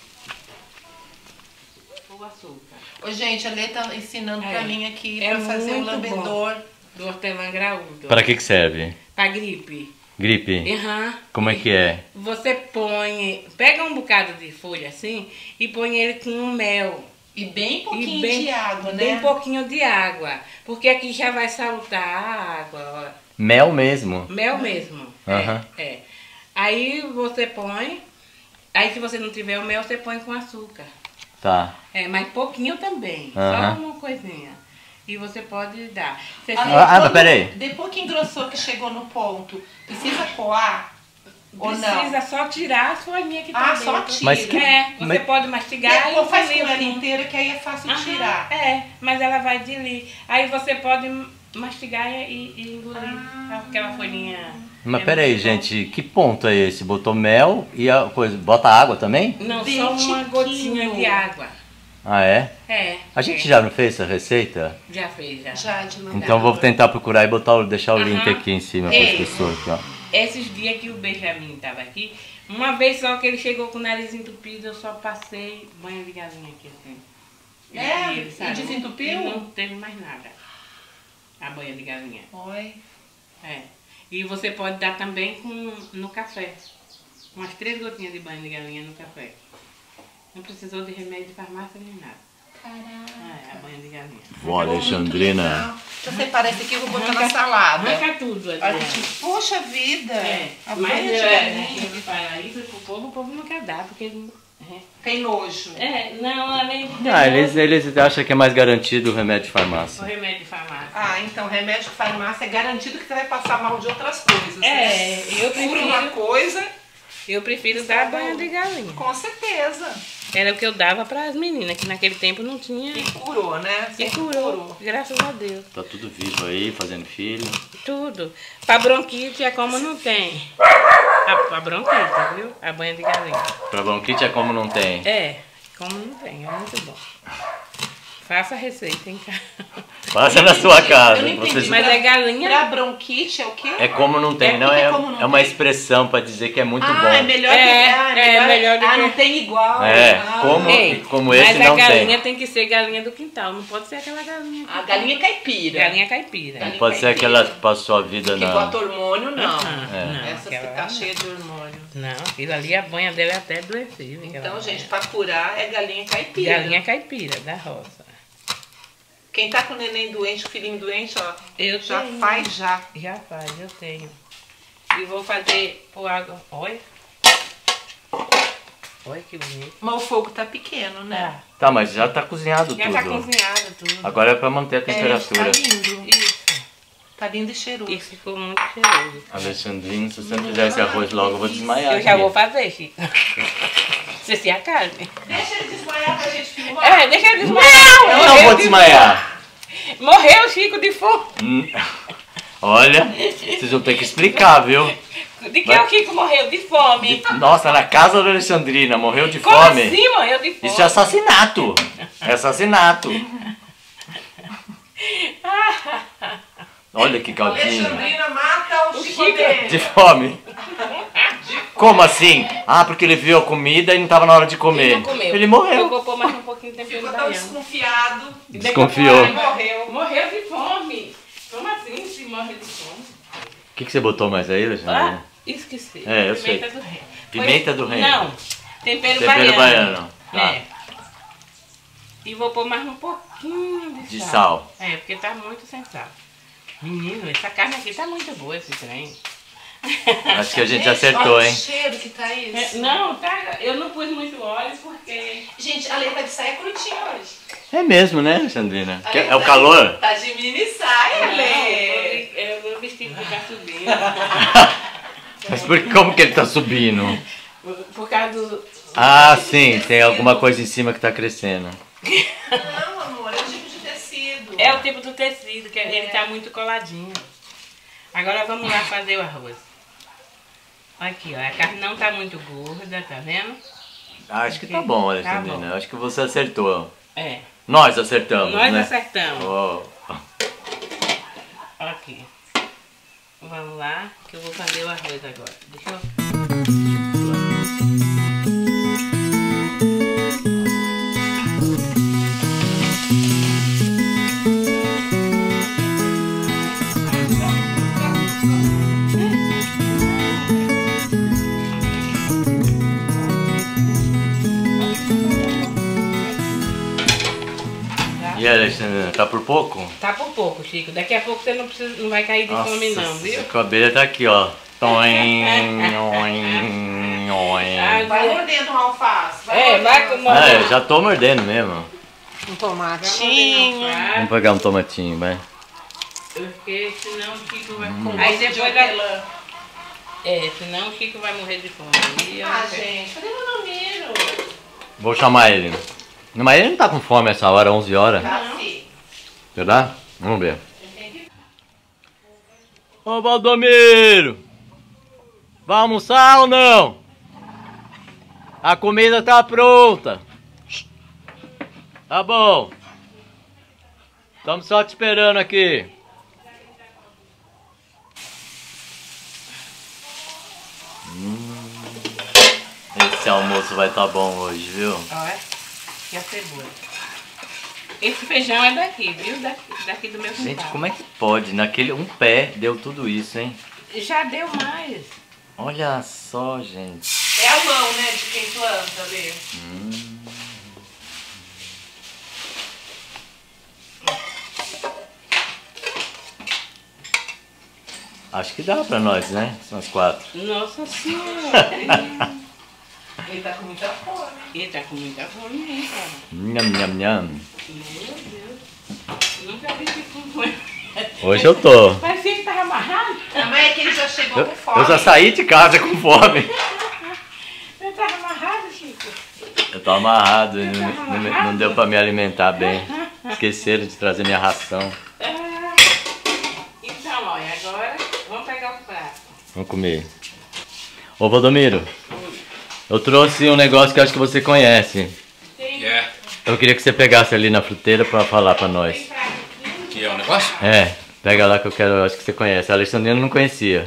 O açúcar. Ô, gente, a Lê tá ensinando É. pra mim aqui É pra fazer o muito lambedor. Do hortelã graúdo. Para que que serve? Pra gripe. Gripe? Aham. Como é que é? Você põe, pega um bocado de folha assim e põe ele com um mel. E bem pouquinho e bem, de água, bem né? pouquinho de água. Porque aqui já vai saltar a água. Ó. Mel mesmo? Mel mesmo. Aham. É, é. Aí você põe. Aí se você não tiver o mel, você põe com açúcar. Tá. É, mas pouquinho também. Aham. Só uma coisinha. E você pode dar. Você Ah, sente- Ah, quando- peraí. Depois que engrossou, que chegou no ponto, precisa coar? Ou não? Precisa só tirar as folhinhas que tá Ah, dentro. só tira. Mas que- É, você mas- pode mastigar Depois e faz com engolir ela assim. inteira, que aí é fácil Aham, tirar. É, mas ela vai dilir. Aí você pode mastigar e, e engolir Ah. aquela folhinha. Mas É peraí, muito bom. gente, que ponto é esse? Botou mel e a coisa. Bota água também? Não, Bem só uma tiquinho. gotinha de água. Ah, é? É. A gente é. já não fez essa receita? Já fez, já. Já de mandar. Então vou tentar procurar e botar, o- deixar o link Aham. aqui em cima para as Ei. pessoas. Aqui, ó. Esses dias que o Benjamin estava aqui, uma vez só que ele chegou com o nariz entupido, eu só passei banho de galinha aqui assim. É? ele E sarou. desentupiu? E não teve mais nada. A banha de galinha. Oi. É. E você pode dar também com, no café. Umas três gotinhas de banho de galinha no café. Não precisou de remédio de farmácia nem nada. Caraca. Ah, é a banha de galinha. Vó Alexandrina. Deixa eu separar esse aqui e vou botar na salada. Arranca tudo, A Adriana. gente, poxa vida. É, A mas banha de é, a galinha. gente fala isso pro povo, o povo não quer dar, porque... É, Tem nojo. é não, além de ter Ah, eles, nojo, eles acham que é mais garantido o remédio de o farmácia. remédio de farmácia. Ah, então remédio de farmácia é garantido que você vai passar mal de outras coisas. É, né? eu Cura uma prefiro, coisa, eu prefiro dar banho de galinha. com certeza. Era o que eu dava para as meninas, que naquele tempo não tinha... E curou, né? E Sempre curou, graças a Deus. Tá tudo vivo aí, fazendo filho. Tudo. Pra bronquite é como não tem. A, a bronquite, viu? A banha de galinha. Pra bronquite é como não tem. É, como não tem, é muito bom. Faça a receita em casa. Passa na sua casa. Eu não entendi. Vocês- Mas é galinha. Pra bronquite é o quê? É como não tem, É, não porque é, como não é uma tem. expressão pra dizer que é muito ah, bom. é melhor É, que ah, é melhor do ah, que- não tem igual. É, Ah, como- Ei, como esse mas não a tem. galinha tem. que ser galinha do quintal, não pode ser aquela galinha. A galinha caipira. Galinha caipira. Galinha Pode ser aquela que passou a vida Que na... bota hormônio, não. Aham, É. não, Essa que aquela tá não. cheia de hormônio. Não, aquilo ali, a banha dela é até adoecida. aquela Então, banha. gente, pra curar é galinha caipira. Galinha caipira, da roça. Quem tá com o neném doente, o filhinho doente, ó, Eu já tenho. faz já. Já faz, eu tenho. E vou fazer por água. Olha. Olha que bonito. Mas o fogo tá pequeno, né? Ah, Tá, mas já tá cozinhado já tudo. tá cozinhado tudo. Agora é pra manter a É, temperatura. tá lindo. Isso. Tá lindo e cheiroso. E ficou muito cheiroso. Alexandrina, se você não fizer esse arroz logo, eu vou desmaiar. Eu já aqui. vou fazer, Chico. Você se a carne. Deixa ele desmaiar pra gente filmar. É, deixa ele desmaiar. Eu não Morreu vou de desmaiar. fome. Morreu, Chico, de fome. Hum. Olha, vocês vão ter que explicar, viu? De que o Chico morreu? De fome. De- Nossa, na casa da Alexandrina, morreu de Como fome. assim morreu de fome? Isso é assassinato. É assassinato. Olha que caldinho. Alexandrina mata o O Chico Chico- dele. De fome. Como assim? Ah, porque ele viu a comida e não estava na hora de comer. Ele não comeu. Ele Eu morreu. vou pôr mais um pouquinho de tempero Ficou tão baiano. desconfiado. Desconfiou. Ai, morreu. Morreu de fome. Como assim se morre de fome? O que, que você botou mais aí, Ah, Alexandrina? esqueci. É, eu Pimenta sei. do reino. Pimenta do reino. Não, tempero, Tempero baiano. baiano. Tá. É. E vou pôr mais um pouquinho de, De sal. sal. É, porque tá muito sem sal. Menino, essa carne aqui tá muito boa, esse trem. Acho que a gente Gente, acertou, olha hein? o cheiro que tá É, isso. não, tá, eu não pus muito óleo porque... Gente, a Lê tá de saia curtinha hoje. É mesmo, né, Alexandrina? A Que- Lê É o tá- calor? Tá de mini saia, Não, Lê. eu vou vestir Chico tá subindo. Mas por, como que ele tá subindo? Por, por causa do... Ah, sim, tem alguma coisa em cima que tá crescendo. Não, amor, é o tipo de tecido. É o tipo do tecido, que ele tá muito coladinho. Agora vamos lá fazer o arroz. Aqui, ó, a carne não tá muito gorda, tá vendo? Acho que tá bom, Tá Alexandrina. bom. Acho que você acertou. É, Nós acertamos, nós né? acertamos. Oh. Aqui. Vamos lá, que eu vou fazer o arroz agora. Deixa eu... E aí, Alexandrina, tá por pouco? Tá por pouco, Chico. Daqui a pouco você não, precisa, não vai cair de fome não, viu? A abelha tá aqui, ó. Toim, oim, oim. Ah, Vai mordendo o alface. Vai É, mordendo. vai com Ah, eu já tô mordendo mesmo. Um Vamos tomatinho. Vamos pegar um tomatinho, vai. Porque senão o Chico vai... Hum. Aí De depois da... hortelã. É, senão o Chico vai morrer de fome. E eu Ah, não quero. gente, cadê meu número? Vou chamar ele. Não, mas ele não tá com fome essa hora, onze horas. Tá, sim. Será? Vamos ver. Ô Valdomiro! Vai almoçar ou não? A comida tá pronta. Tá bom. Estamos só te esperando aqui. Hum, esse almoço vai tá bom hoje, viu? Olha, e a cebola. Esse feijão é daqui, viu? Daqui, daqui do meu Gente, quintal. como é que pode? Naquele um pé deu tudo isso, hein? Já deu mais. Olha só, gente. É a mão, né, de quem planta, Lê. Acho que dá pra nós, né? São as quatro. Nossa Senhora. Ele tá com muita fome. Ele tá com muita fome mesmo, cara. Nham, nham, nham. Meu Deus. Nunca vi que com fome. Hoje eu tô. Parecia que tava amarrado. A mãe é que ele já chegou Eu, com fome. eu já saí de casa com fome. Você tava amarrado, Chico? Eu tô amarrado, não, não, me- não deu pra me alimentar bem. Esqueceram de trazer minha ração. Ah, então, olha, agora vamos pegar o prato. Vamos comer. Ô Valdomiro, eu trouxe um negócio que eu acho que você conhece. É. Eu queria que você pegasse ali na fruteira pra falar pra nós. Que é o negócio? É, pega lá que eu quero, eu acho que você conhece. A Alexandrina não conhecia.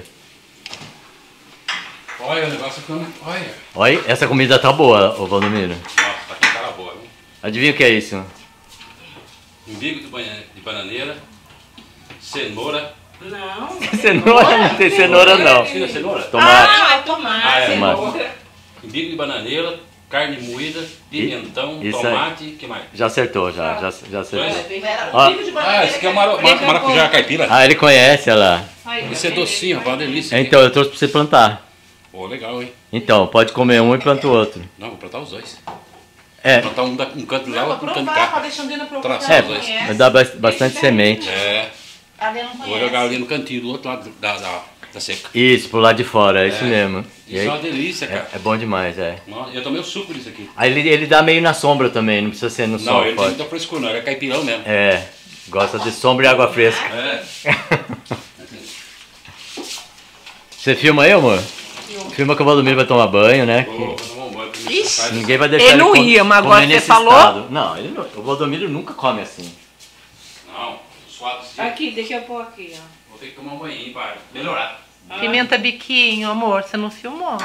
Olha o negócio que eu não... Olha. Olha, essa comida tá boa, ô Valdomiro. Nossa, tá com cara boa, viu? Adivinha o que é isso? Umbigo de, banha- de bananeira, cenoura. Não. Cenoura? Não tem cenoura não. Tira cenoura? Tomate. Ah, é tomate. Ah, é. Tomate. Umbigo de bananeira, carne moída, pimentão, Isso aí. tomate, que mais? Já acertou, já, já, já acertou. Era Ó. um bico de bananeira. Ah, esse aqui é maro, mar, maracujá caipira. Ah, ele conhece, olha lá. Esse é docinho, rapaz, uma delícia. Então, eu trouxe pra você plantar. Pô, legal, hein? Então, pode comer um e planta o outro. Não, vou plantar os dois. É, Plantar um, da, um canto de lá, Não, outro vou canto de provar pra cá. Alexandrina provar. Traçar que é, ela os dois. conhece. vai dar bas- bastante semente. É, A Lê não vou conhece. jogar ali no cantinho, do outro lado da, da, da seca. Isso, pro lado de fora, é isso mesmo. E Isso aí, é uma delícia, cara. é, é bom demais, é. Nossa, eu tomei o suco disso aqui. Aí ele, ele dá meio na sombra também, não precisa ser no Não, sol ele tem forte. muita frescura, não, ele é caipirão mesmo. É, gosta de sombra e água fresca. É. Você filma aí, amor? Filma que o Valdomiro vai tomar banho, né? Vou Que tomar um banho pra mim. Ixi. Faz- ninguém vai deixar Ele não com- ia, mas comer agora você nesse falou? estado. Não, ele não, o Valdomiro nunca come assim. Não, suado sim. Aqui, deixa eu pôr aqui, ó. Vou ter que tomar um banho para melhorar. Pimenta biquinho, amor, você não filmou?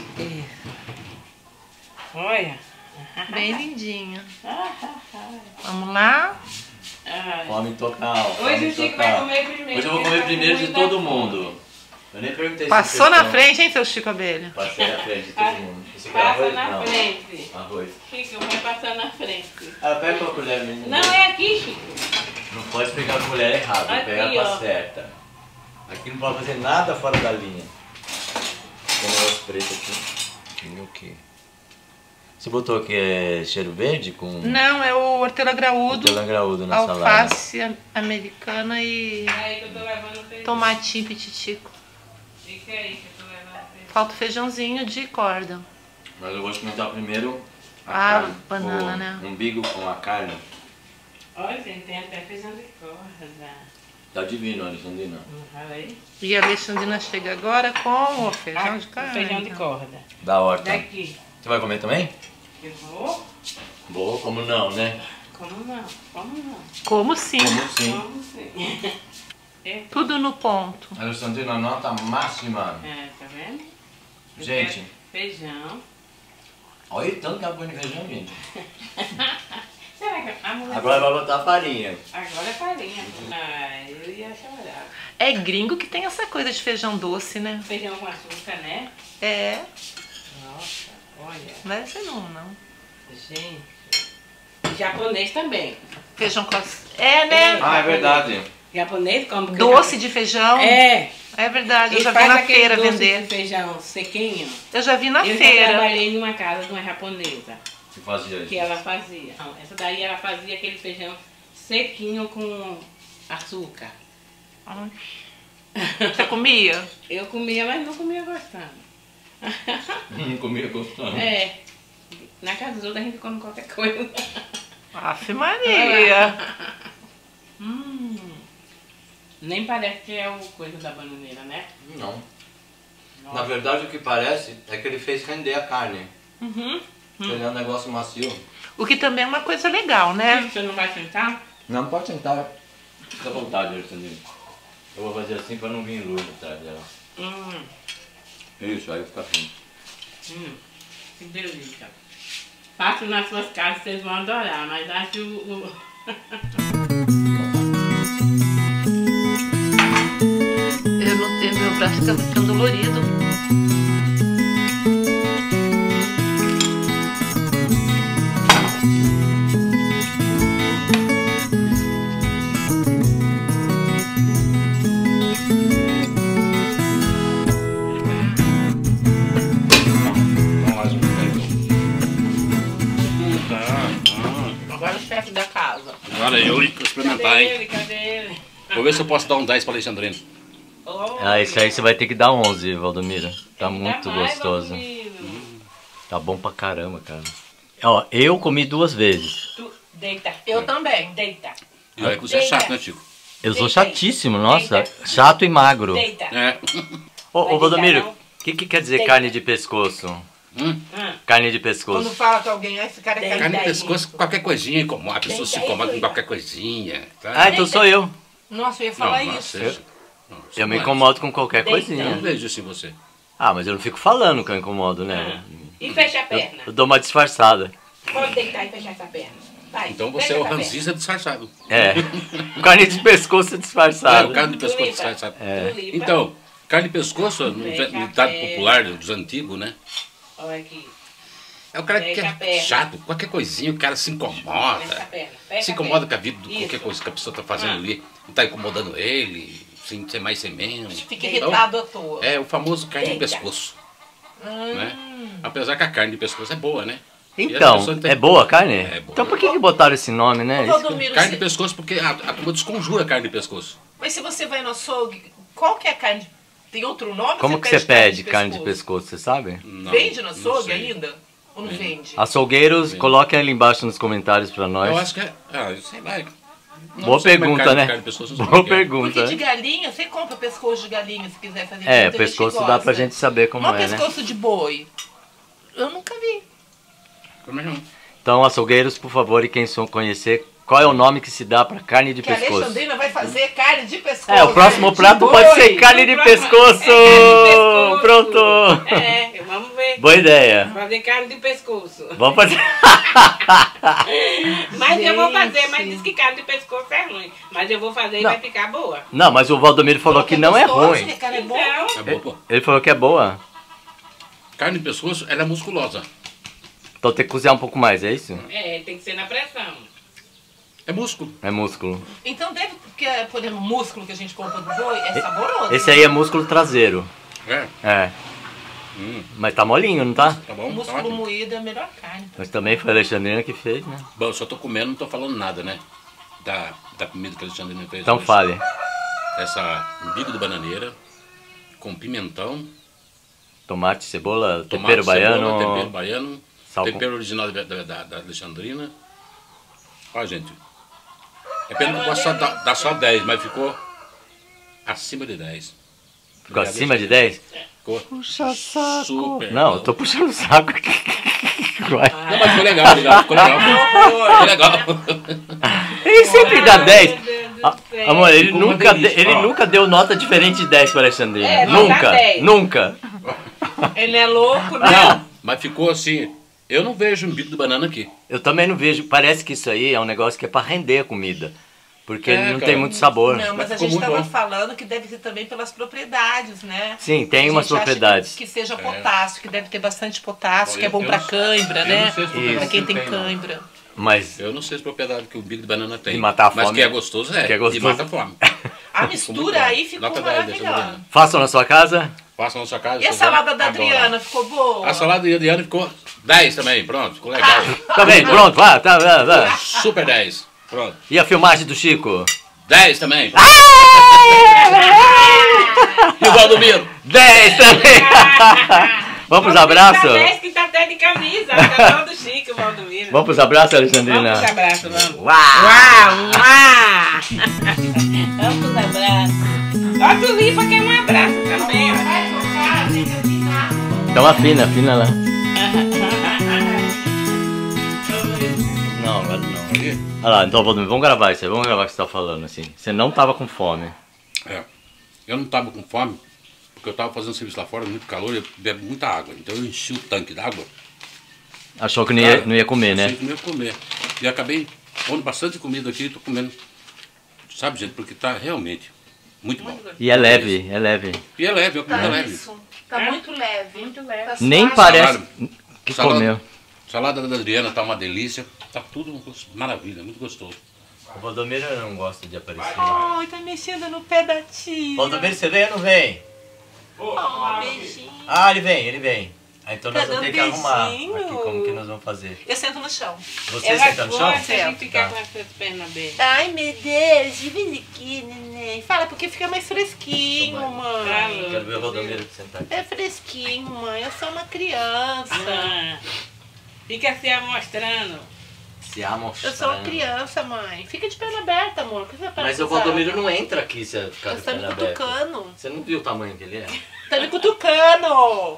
Olha. Bem lindinho. Vamos lá? Ai. Come total. Hoje come o Chico total. vai comer primeiro. Hoje eu vou porque comer tá primeiro com de muita todo fome. mundo. Eu nem perguntei se Passou vocês na estão- frente, hein, seu Chico Abelha? Passei na frente de todo Ai, mundo. Isso aqui é Passa arroz? na Não. frente. Arroz. Chico, vai passar na frente. Ah, pega com a colher, menino. Não é aqui, Chico. Não pode pegar a colher errada, Aqui, pega a ó. certa. Aqui não pode fazer nada fora da linha. Tem um negócio preto aqui. Tem o quê? Você botou aqui é, cheiro verde com Não, é o hortelã graúdo, hortelã graúdo na salada. alface americana e Aí que eu tô levando o feijão. tomatinho pititico. Fica aí que eu tô levando o feijão. Falta o feijãozinho de corda. Mas eu vou experimentar primeiro a Ah, carne. banana, o né? umbigo com a carne. Olha, gente, tem até feijão de corda. Tá divino, Alexandrina. Olha aí. E a Alexandrina chega agora com o feijão de Ah, carne. feijão de corda. Da horta. Daqui. Você vai comer também? Eu vou? Vou, como não, né? Como não? Como não? Como sim. Como sim. Como sim? É, Tudo no ponto. Alexandrina, nota máxima. é, tá vendo? Eu Gente. quero Feijão. Olha o tanto que ela põe de feijão, gente. Será que a mulher... Agora vai botar farinha. Agora é farinha. Ah, eu ia chorar. É gringo que tem essa coisa de feijão doce, né? Feijão com açúcar, né? É, Nossa, olha. não é ser não, não. Gente. E japonês também. Feijão com açúcar. É, né? Ah, é verdade. Japonês como que Doce de feijão. É. É verdade, eu Ele já vi faz na aquele feira doce vender. de feijão sequinho. Eu já vi na eu já feira. trabalhei numa casa de uma japonesa. Que fazia Que isso. ela fazia. Não, essa daí ela fazia aquele feijão sequinho com açúcar. Ai. Você comia? Eu comia, mas não comia gostando. Não comia gostando. É. Na casa dos outros a gente come qualquer coisa. Aff, Maria. Hum. Nem parece que é o coisa da bananeira, né? Não. Nossa. Na verdade, o que parece é que ele fez render a carne. Uhum. Ele é um negócio macio. O que também é uma coisa legal, né? Você não vai sentar? Não, pode sentar. Fica à vontade, Alexandrina. Eu vou fazer assim pra não vir luz atrás dela. Hum. Isso, aí fica assim. Hum. Que delícia. Faço nas suas casas, vocês vão adorar, mas acho o... o... Eu não tenho, meu braço fica ficando dolorido. Mais um tempo. Agora o chefe da casa. Agora eu vou experimentar, Cadê hein? ele? Cadê ele? Vou ver se eu posso dar um dez pra Alexandrina. Oh, Ah, isso aí você vai ter que dar onze, Valdomiro. Tá ainda muito mais, gostoso. Valdomiro. Tá bom pra caramba, cara. Ó, eu comi duas vezes. Tu, deita. Eu também. Deita. E olha que você é chato, né, Chico? Eu sou Deita aí. chatíssimo, nossa. Deita. Chato e magro. Deita. É. Ô, Vai ô Valdomiro, deitar, o que, que quer dizer Deita. carne de pescoço? Hum? Ah, Carne de pescoço. Quando fala com alguém, ah, esse cara é Deita. Carne de daí. pescoço, qualquer coisinha incomoda. A pessoa se Deita aí, incomoda com cuida. qualquer coisinha. Tá? Ah, então sou eu. Nossa, eu ia Não, falar não, isso. você- não, você Eu me não é. incomodo com qualquer Deita. Eu coisinha. não vejo isso em você. Ah, mas eu não fico falando que eu incomodo, né? E fecha a Eu, perna. eu dou uma disfarçada. Pode deitar e fechar essa perna. Vai. Então você fecha é o essa perna. ranzista disfarçado. É. Carne de pescoço É, disfarçado. o carne de pescoço Limpa. disfarçado. É. Tu limpa. Então, carne de pescoço, no Fecha no a ditado perna. popular dos antigos, né? Olha aqui. É o cara que Fecha a é perna. chato, qualquer coisinha o cara se Fecha a incomoda. perna. Fecha Se a incomoda perna. com a vida, de qualquer Isso. coisa que a pessoa tá fazendo Ah. ali. Não tá incomodando ele, sem ser mais sem menos. Fica Então, irritado à toa. É o famoso carne de Deita. pescoço. Né? Apesar que a carne de pescoço é boa, né? E as Então, pessoas têm- é boa a carne? É boa. Então por que, que botaram esse nome, né? Ô, Isso que- Valdomiro, Carne de se- pescoço porque a, a turma desconjura a carne de pescoço. mas se você vai no açougue, qual que é a carne? Tem outro nome? Como que você pede carne de pescoço, você sabe? Não, Vende no não açougue sei. ainda? Ou não vende? Açougueiros, Sim. coloquem ali embaixo nos comentários pra Eu nós. acho que é. Ah, sei lá. Não Boa sei como é pergunta, carne- né? carne de pescoço, não sei Boa o que é. pergunta. Porque de galinha, você compra pescoço de galinha se quiser fazer. É, muita gente pescoço dá gosta. pra gente saber como Mas é, né? pescoço de boi, eu nunca vi. Também não. Então, açougueiros, por favor, e quem só conhecer, qual é o nome que se dá pra carne de Que a pescoço? Alexandrina vai fazer carne de pescoço. É, o próximo de prato boi. pode ser carne de O próximo- pescoço! é carne de pescoço. Pronto! É, vamos ver. Boa ideia. Fazer carne de pescoço. Vamos fazer. Mas eu vou fazer, Gente. mas diz que carne de pescoço é ruim. Mas eu vou fazer e Não. vai ficar boa. Não, mas o Valdomiro falou que não é gostoso, ruim. que carne é boa. Então, É boa, pô. Ele falou que é boa. Carne de pescoço, ela é musculosa. Então tem que cozinhar um pouco mais, é isso? é, tem que ser na pressão. É músculo. É músculo. Então deve, porque, por exemplo, o músculo que a gente compra do boi é saboroso. Esse aí é músculo traseiro. É. É. Hum, Mas tá molinho, não tá? tá O bom? Tá músculo ótimo. moído é a melhor carne. Mas também foi a Alexandrina que fez, né? Bom, eu só tô comendo, não tô falando nada, né? Da, da comida que a Alexandrina fez. Então hoje. fale. Essa umbigo de bananeira com pimentão, Tomate, cebola, tomate, tempero baiano. cebola, tempero baiano, sal com- tempero original da, da, da- da Alexandrina. Ó, gente. É pena que eu posso só dar, dar só dez, mas ficou acima de dez. Ficou acima de dez? Ficou Puxa saco. super. Não, eu tô puxando o saco aqui. Vai. Não, mas ficou legal, legal, ficou legal. Ficou legal. Ele sempre dá dez. Meu Deus do Ah, céu. amor, ele, Ficou uma nunca, delícia, de- ele ó. nunca deu nota diferente de dez para Alexandrina. É, não dá nunca, dez. nunca. Ele é louco, né? Não, mas ficou assim. Eu não vejo um bico de banana aqui. Eu também não vejo. Parece que isso aí é um negócio que é pra render a comida. Porque É, ele não cara. tem muito sabor. Não, mas a ficou gente muito estava bom. falando que deve ser também pelas propriedades, né? Sim, tem A umas gente acha propriedades. Que, que seja potássio, que deve ter bastante potássio, Bom, que é eu- bom eu pra não- cãibra, eu né? não sei as propriedades Pra quem que tem tem, não. cãibra. Mas Eu não sei as propriedades que o bico de banana tem. E matar a Mas fome. que é gostoso, é. Que é gostoso. E mata a fome. A muito mistura bom. aí ficou Nota dez, maravilhosa. Alexandrina. façam na sua casa. Faça na sua casa. E a vocês salada vão da adorar. Adriana, ficou boa? A salada da Adriana ficou dez também, pronto, ficou legal. Tá bem, pronto, vai, tá, vai, vai. Super dez, pronto. E a filmagem do Chico? dez também. E o Valdomiro? dez também. Vamos pros abraços? Parece que tá até de camisa. Tá todo chique o Valdomiro. Vamos pros abraços, Alexandrina? Vamos pros abraços, vamos. Uau! Uau, uau. Vamos pros abraços. Ó, tu Lipa quer um abraço também, ó. Então afina, afina lá. Não, agora não. Olha lá, então Valdomiro, vamos gravar isso aí, vamos gravar o que você tá falando, assim. Você não tava com fome. É. Eu não tava com fome, porque eu tava fazendo serviço lá fora, muito calor, eu bebo muita água. Então eu enchi o tanque d'água. Achou que não ia, Cara, não ia comer, né? achei que não ia comer. E acabei pondo bastante comida aqui e tô comendo. Sabe, gente, porque tá realmente muito bom. E é leve, é leve. E é leve, é comida Tá leve. isso. Tá muito leve. Muito leve. Tá Nem suave. parece Salada. que Salada. comeu. Salada da Adriana tá uma delícia. Tá tudo maravilha, muito gostoso. O Valdomiro não gosta de aparecer. Ai, tá mexendo no pé da tia. Valdomiro, você vem ou não vem? Oh, beijinho. Ah, ele vem, ele vem. Ah, então Tá nós vamos ter que dando arrumar beijinho. aqui como que nós vamos fazer. Eu sento no chão. Você Ela senta no chão? gosta de ficar Tá. com as suas pernas abertas. Ai, meu Deus, de vez aqui, neném. Fala, porque fica mais fresquinho, mãe. Quero ver o Valdomiro sentar aqui. É fresquinho, mãe. Eu sou uma criança. Ah, fica se amostrando. Se amostra. Eu sou uma criança, mãe. Fica de perna aberta, amor. O que você vai Mas o precisar? Valdomiro não entra aqui se ficar de Você tá me perna aberta. cutucando. Você não viu o tamanho que ele é? Tá me cutucando.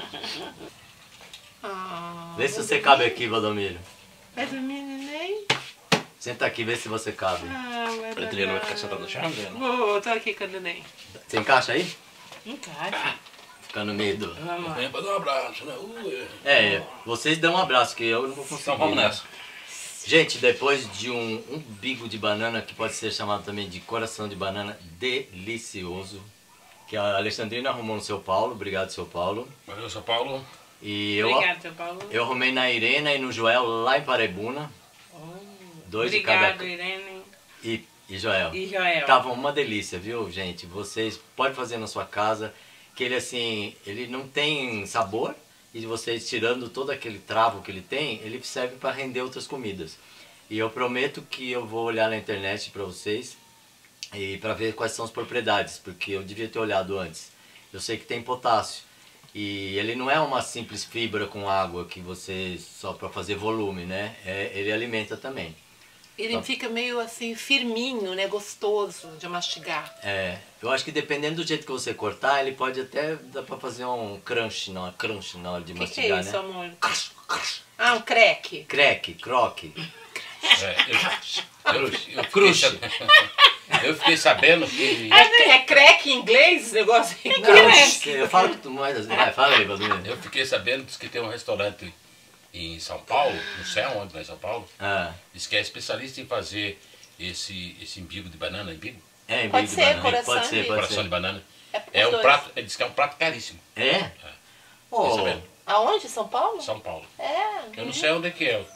Ah, Vê se você cabe aqui, Valdomiro. vai dormir, neném? Senta aqui, vê se você cabe. Ah, vai A Adriana vai ficar sentada no chão, Adriana? Vou, tô aqui com a neném. Você encaixa aí? Encaixa. Fica no meio do... Vamos lá. Vem pra dar um abraço, né? Ui. É, vocês dão um abraço, que eu não vou conseguir. Então vamos né? nessa. Gente, depois de um umbigo de banana, que pode ser chamado também de coração de banana, delicioso, que a Alexandrina arrumou no São Paulo, obrigado, São Paulo. Valeu, São Paulo. E eu, Obrigado, seu Paulo. eu arrumei na Irena e no Joel, lá em Paraibuna, dois de Obrigado, cada... Irene E, e Joel. e Joel. Tava uma delícia, viu, gente? Vocês podem fazer na sua casa, que ele assim, ele não tem sabor, e vocês tirando todo aquele travo que ele tem, ele serve para render outras comidas. E eu prometo que eu vou olhar na internet para vocês e para ver quais são as propriedades, porque eu devia ter olhado antes. Eu sei que tem potássio e ele não é uma simples fibra com água que você só para fazer volume, né? É, ele alimenta também. Ele fica meio assim, firminho, né? Gostoso de mastigar. É, eu acho que dependendo do jeito que você cortar, ele pode até dar pra fazer um crunch, não, crunch na hora de O que, que mastigar, é isso, né? amor? Ah, um creque. Crack, croque. É, eu, eu, eu, fiquei Crush. sab- eu fiquei sabendo que. É, é creque em inglês, esse negócio aí? Não, eu falo que tu mais assim. Vai, fala aí, Valdomiro. Eu fiquei sabendo diz que tem um restaurante em São Paulo, não sei aonde, lá em São Paulo, Ah, diz que é especialista em fazer esse, esse embigo de banana, embigo, é, Pode embigo de ser, banana. coração Pode ser, de- pode coração ser. de banana. É pros É um dois. prato, ele diz que é um prato caríssimo. É? Fiquei Oh, sabendo. Aonde? São Paulo? São Paulo. É. Eu não sei onde é que é.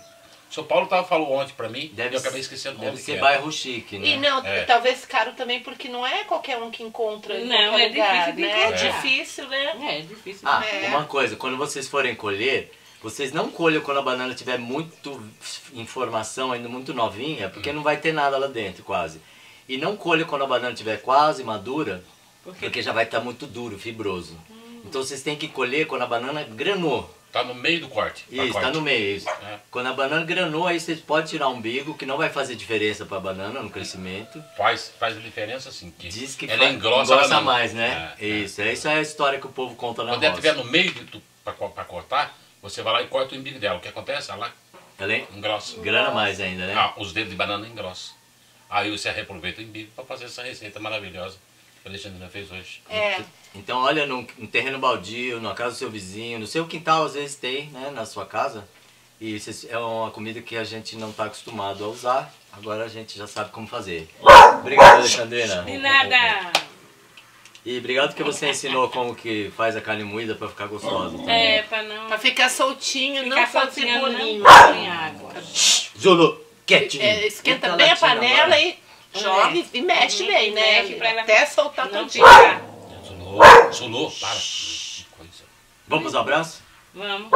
O seu Paulo tava, falou ontem pra mim, Deve, eu acabei esquecendo deve onde ser que é. bairro chique, né? E não, É. talvez caro também, porque não é qualquer um que encontra em Não, qualquer é lugar, difícil de né? É encontrar. difícil, né? É difícil. Ah, É. uma coisa, quando vocês forem colher, vocês não colham quando a banana tiver muito informação, ainda muito novinha, porque não vai ter nada lá dentro, quase. E não colham quando a banana estiver quase madura, Porque- porque já vai estar muito duro, fibroso. Então vocês têm que colher quando a banana granou. Tá no meio do corte. Isso, pacote. tá no meio. Isso. É. Quando a banana granou, aí vocês podem tirar o umbigo, que não vai fazer diferença para a banana no crescimento. Faz, faz a diferença assim. Que Diz que ela fa- engrossa, a banana. mais, né? É, é. Isso, é. Isso é a história que o povo conta na Quando ela roça. estiver no meio do, pra, pra cortar, você vai lá e corta o umbigo dela. O que acontece? Ela Ela é- engrossa. grana mais ainda, né? Ah, os dedos de banana engrossam. Aí você reaproveita o umbigo para fazer essa receita maravilhosa que a Alexandrina fez hoje. É. Então, olha, num, num terreno baldio, na casa do seu vizinho, no seu quintal às vezes tem, né, na sua casa. E isso é uma comida que a gente não está acostumado a usar. Agora a gente já sabe como fazer. Obrigado, Alexandrina. De nada. E obrigado que você ensinou como que faz a carne moída para ficar gostosa. também. É, pra não Pra ficar soltinho, ficar não fazer soltinha, bolinho. não em água. Zulu, quietinho. É, esquenta Eita, bem a latinha panela agora. e joga e mexe Uhum, bem, né? mexe pra ela Até soltar não tudinho. ficar. Zulô, Zulô, para. Que coisa. Vamos pros abraços? Vamos.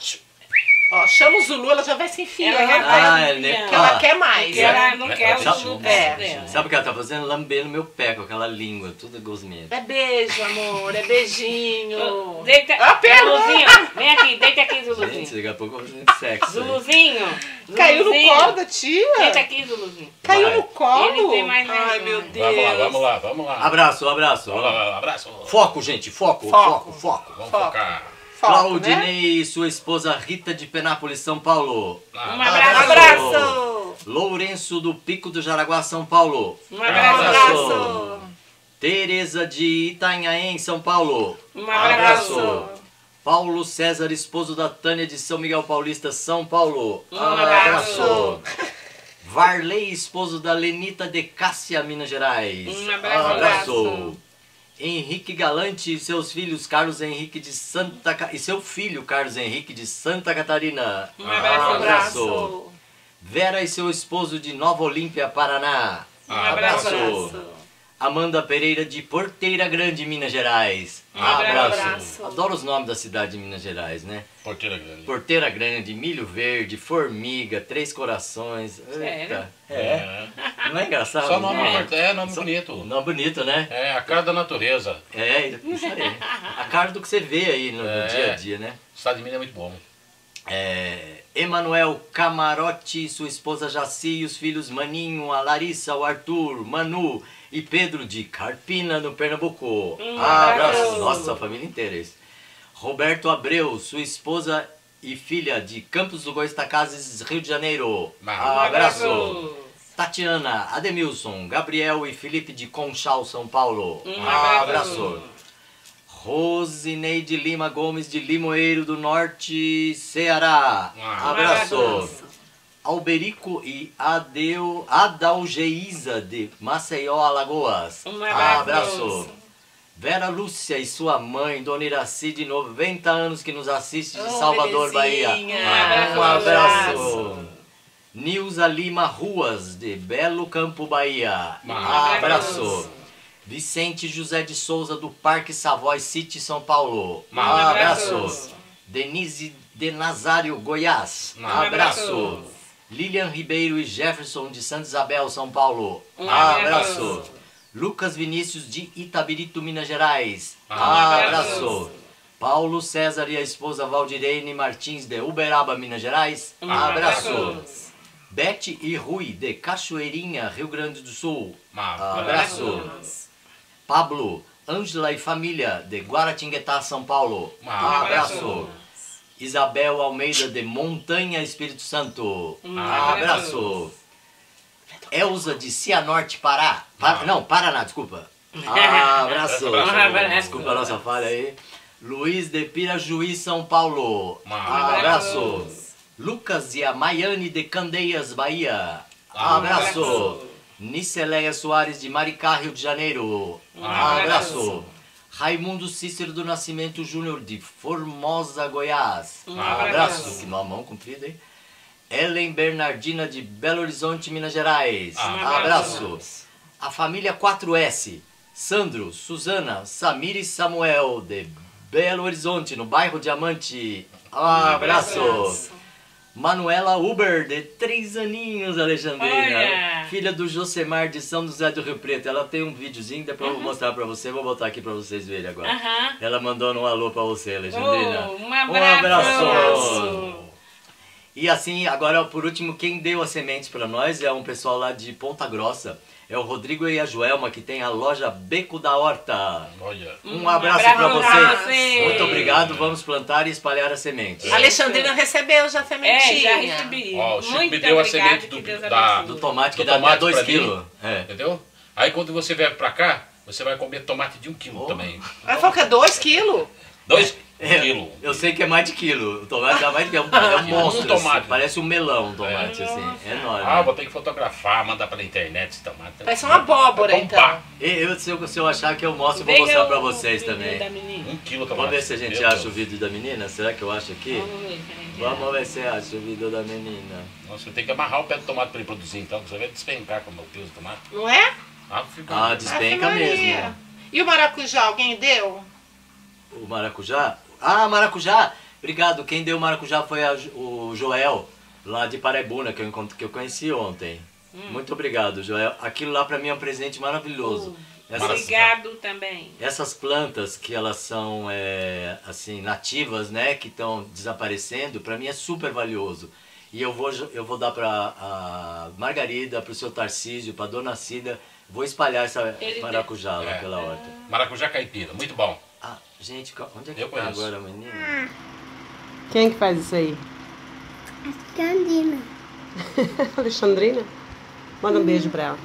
Ó, chama o Zulu, ela já vai se enfiando. Ela já né? vai Ah, se é, né? enfiando. Porque ela Ah. quer mais. Porque né? ela não quer o Sabe- suco é. dela. Sabe o que ela tá fazendo? Lambendo meu pé com aquela língua, tudo gosmento. É beijo, amor, é beijinho. Deita, Ah, pera. Zuluzinho, vem aqui, deita aqui, Gente, Zuluzinho. daqui a pouco eu vou fazer sexo. né? Zuluzinho. Caiu no Zuluzinho. colo da tia? Deita aqui, Zuluzinho. Caiu Vai. no colo? Ele tem mais Ai, vergonha. meu Deus. Vamos lá, vamos lá, vamos lá. Abraço, abraço. Vamos lá, vamos lá, abraço. Foco, gente, foco, Foco. foco, foco. Vamos Foco. focar. Foco, Claudinei e sua esposa Rita de Penápolis, São Paulo. Ah, Um né? abraço. Abraço. Lourenço do Pico do Jaraguá, São Paulo. Um Um abraço. abraço. Tereza de Itanhaém, São Paulo. Um abraço. Abraço. Paulo César, esposo da Tânia de São Miguel Paulista, São Paulo. Um abraço. Varley, esposo da Lenita de Cássia, Minas Gerais. Um abraço. Abraço. Henrique Galante e seus filhos Carlos Henrique de Santa Ca- e seu filho Carlos Henrique de Santa Catarina. Um abraço. Um abraço. Vera e seu esposo de Nova Olímpia, Paraná. Um abraço. Abraço. Amanda Pereira de Porteira Grande, Minas Gerais. Um abraço. Abraço. Adoro os nomes da cidade de Minas Gerais, né? Porteira grande. Porteira Grande, Milho Verde, Formiga, Três Corações. Sério? Eita, é. É. Não é engraçado? Só nome, né? é, nome Só- bonito. Nome bonito, né? É, a cara da natureza. É, isso aí. A cara do que você vê aí no, no É. dia a dia, né? O estado de Minas é muito bom. É, Emanuel Camarote, sua esposa Jaci e os filhos Maninho, a Larissa, o Arthur, Manu e Pedro de Carpina, no Pernambuco. Um abraço. abraço. Nossa, a família inteira. Isso. Roberto Abreu, sua esposa e filha de Campos do Goitacazes, Rio de Janeiro. Um Um abraço. abraço. Tatiana, Ademilson, Gabriel e Felipe de Conchal, São Paulo. Um abraço. Rosineide Lima Gomes de Limoeiro do Norte, Ceará. Um abraço. abraço. Alberico e Adeu, Adalgeísa de Maceió, Alagoas. Um abraço. Vera Lúcia e sua mãe, Dona Iraci, de noventa anos, que nos assiste de Oh, Salvador, Bahia. belezinha. Um Um abraço. abraço. Nilza Lima Ruas, de Belo Campo, Bahia. Um abraço. Vicente José de Souza, do Parque Savoy City, São Paulo. Um abraço. abraço. Denise de Nazário, Goiás. Um abraço. abraço. Lilian Ribeiro e Jefferson de Santa Isabel, São Paulo. Um abraço. abraço. Lucas Vinícius de Itabirito, Minas Gerais. Um abraço. Paulo César e a esposa Valdirene Martins de Uberaba, Minas Gerais. Um abraço. abraço. Bete e Rui de Cachoeirinha, Rio Grande do Sul. Um Abraço. Pablo, Ângela e família de Guaratinguetá, São Paulo. Um abraço. Isabel Almeida de Montanha, Espírito Santo. Um abraço. Elza de Cianorte, Pará. Pa- não, Paraná, desculpa. Abraço. Um abraço. Desculpa a nossa falha aí. Luiz de Pirajuí, São Paulo. Um Abraço. Lucas e a Maiane de Candeias, Bahia. Abraço. Niceleia Soares de Maricá, Rio de Janeiro. Abraço. Raimundo Cícero do Nascimento Júnior de Formosa, Goiás. Um Abraço. abraço. Que mamão comprido, hein? Ellen Bernardina de Belo Horizonte, Minas Gerais. Ah, abraço. A família quatro S. Sandro, Suzana, Samir e Samuel de Belo Horizonte, no bairro Diamante. Abraço. Manuela Uber, de três aninhos, Alexandrina. Olha. Filha do Josemar de São José do Rio Preto. Ela tem um videozinho, depois eu vou mostrar pra você. Vou botar aqui pra vocês verem agora. Aham. Ela mandou um alô pra você, Alexandrina. Oh, um abraço. abraço. E assim, agora por último, quem deu as sementes pra nós é um pessoal lá de Ponta Grossa. É o Rodrigo e a Joelma, que tem a loja Beco da Horta. Olha. Um abraço, abraço pra pra vocês. você. Muito obrigado. Vamos plantar e espalhar as sementes. A Alexandrina recebeu já a É, sementinha. já recebi. Ó, o Chico Muito me deu a obrigada, semente que do- Deus da- abençoe. Do tomate que Do dá até tomate dois pra mim. quilos. É. Entendeu? Aí quando você vier pra cá, você vai comer tomate de um quilo Oh. também. Ela falou que é dois quilos. Dois É, quilos. eu sei que é mais de quilo. O tomate dá mais de quilo. É um monstro. Um tomate. assim, parece um melão um tomate, assim. É enorme. Ah, vou ter que fotografar, mandar pela internet esse tomate. Parece uma abóbora, É bom, então. pá. E eu, se, eu, se eu achar que eu mostro, eu vou Veja mostrar o- pra o vocês vídeo também. da menina. Um quilo de tomate. Vamos ver se a gente Meu acha Deus. o vídeo da menina. Será que eu acho aqui? Vamos ver, peraí. Vamos ver se acha o vídeo da menina. Nossa, eu tenho que amarrar o pé do tomate pra ele produzir, então. Você vai despencar com o meu peso do tomate. Não é? Ah, fica... Ah, despenca Ave Maria. mesmo. E o maracujá, alguém deu? O maracujá? Ah, maracujá! Obrigado. Quem deu o maracujá foi a Jo- o Joel, lá de Paraibuna, que eu, encont- que eu conheci ontem. Muito obrigado, Joel. Aquilo lá pra mim é um presente maravilhoso. Essas, Obrigado também. essas plantas que elas são é, assim nativas, né, que estão desaparecendo, pra mim é super valioso. E eu vou jo- eu vou dar pra a Margarida, pro seu Tarcísio, pra Dona Cida, vou espalhar essa Ele maracujá lá É. pela horta. Maracujá caipira, muito bom. Ah, gente, co- onde é que Eu tá conheço. agora, menina? Quem que faz isso aí? Candina. Alexandrina? Manda um beijo pra ela.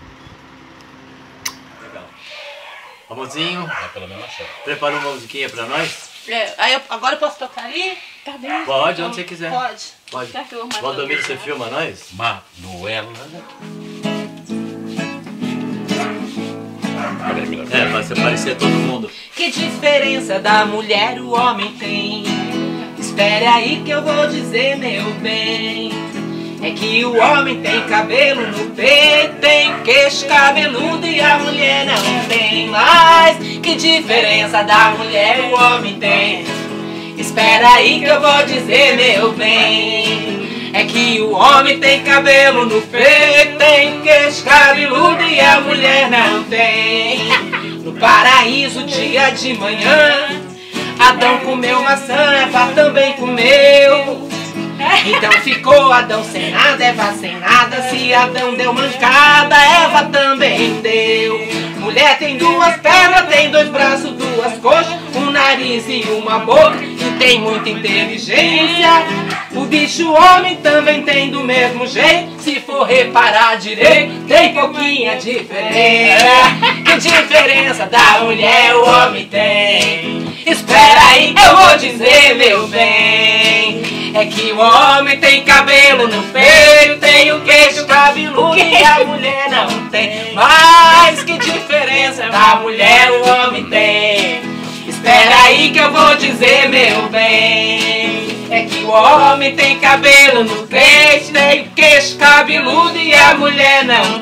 Legal. Amorzinho, É pelo menos achar. preparou uma musiquinha pra nós? É, aí eu- agora eu posso tocar ali? Tá bem. Pode, onde você quiser. Pode. Pode. Tá que eu vou matar Valdomiro, ele. você filma nós? Manuela. Peraí, melhor. É, pra você parecer todo mundo. Que diferença da mulher o homem tem? Espere aí que eu vou dizer, meu bem. É que o homem tem cabelo no peito, tem queixo cabeludo e a mulher não tem. Mas que diferença da mulher o homem tem? Espera aí que eu vou dizer, meu bem. É que o homem tem cabelo no peito, tem queixo cabeludo e a mulher não tem. No paraíso, dia de manhã, Adão comeu maçã, Eva também comeu. Então ficou Adão sem nada, Eva sem nada. Se Adão deu mancada, Eva também deu. Mulher tem duas pernas, tem dois braços, duas coxas, um nariz e uma boca, e tem muita inteligência. O bicho homem também tem do mesmo jeito. Se for reparar direito, tem pouquinha diferença. Que diferença da mulher o homem tem? Espera aí que eu vou dizer, meu bem. É que o homem tem cabelo no peito, tem o queixo cabeludo e a mulher não tem. Mas que diferença da mulher o homem tem? Espera aí que eu vou dizer, meu bem. É que o homem tem cabelo no peito, tem o queixo cabeludo e a mulher não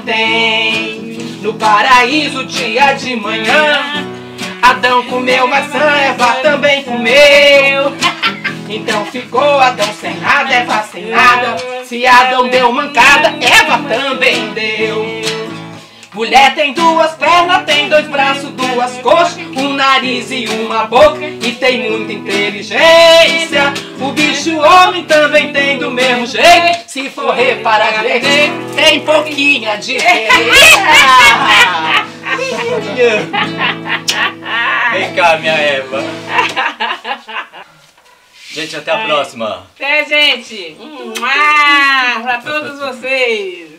tem. No paraíso, dia de manhã, Adão comeu maçã, Eva também comeu. Então ficou Adão sem nada, Eva sem nada. Se Adão deu mancada, Eva também deu. Mulher tem duas pernas, tem dois braços, duas coxas, um nariz e uma boca, e tem muita inteligência. O bicho homem também tem do mesmo jeito. Se for reparar direito, tem pouquinha diferença. Vem cá, minha Eva. Gente, até a próxima. Até, gente. Mua, pra todos vocês.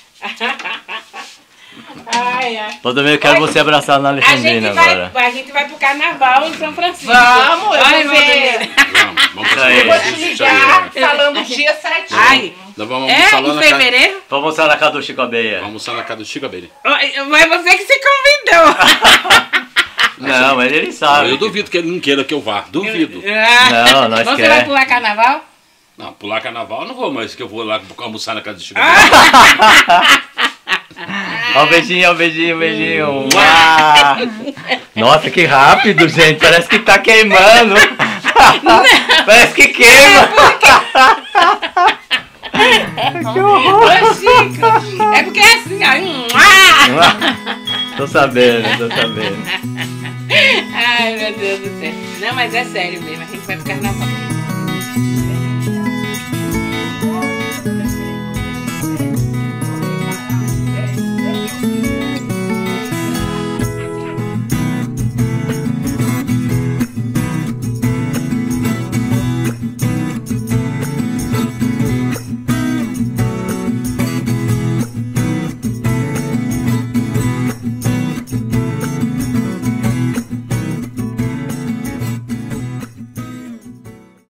Ai, ai. Valdomiro, eu quero você abraçar na A gente, Alexandrina vai, agora. a gente vai pro carnaval em São Francisco. Vamos, eu Ai, vou ver. Valdomiro. Vamos, vamos Isso pra aí. cima. Vou te ligar falando o dia certinho. Ai, Nós vamos é? almoçar lá Em na casa. fevereiro? Vamos mostrar na casa do Chico Abeia. Vamos almoçar na casa do Chico Abelha. Mas você que se convidou. Não, ele, ele sabe. Eu duvido que ele não queira que eu vá. Duvido. Ah, Não, nós Você quer. vai pular carnaval? Não, pular carnaval eu não vou, mas que eu vou lá almoçar na casa do Chico. Ó, o beijinho, ó, o beijinho, o beijinho. Uau. Nossa, que rápido, gente. Parece que tá queimando. Parece que queima. Que horror. Ô, Chico, é porque é assim, ó. Tô sabendo, tô sabendo. Ai, meu Deus do céu. Não, mas é sério mesmo, a gente vai pro carnaval.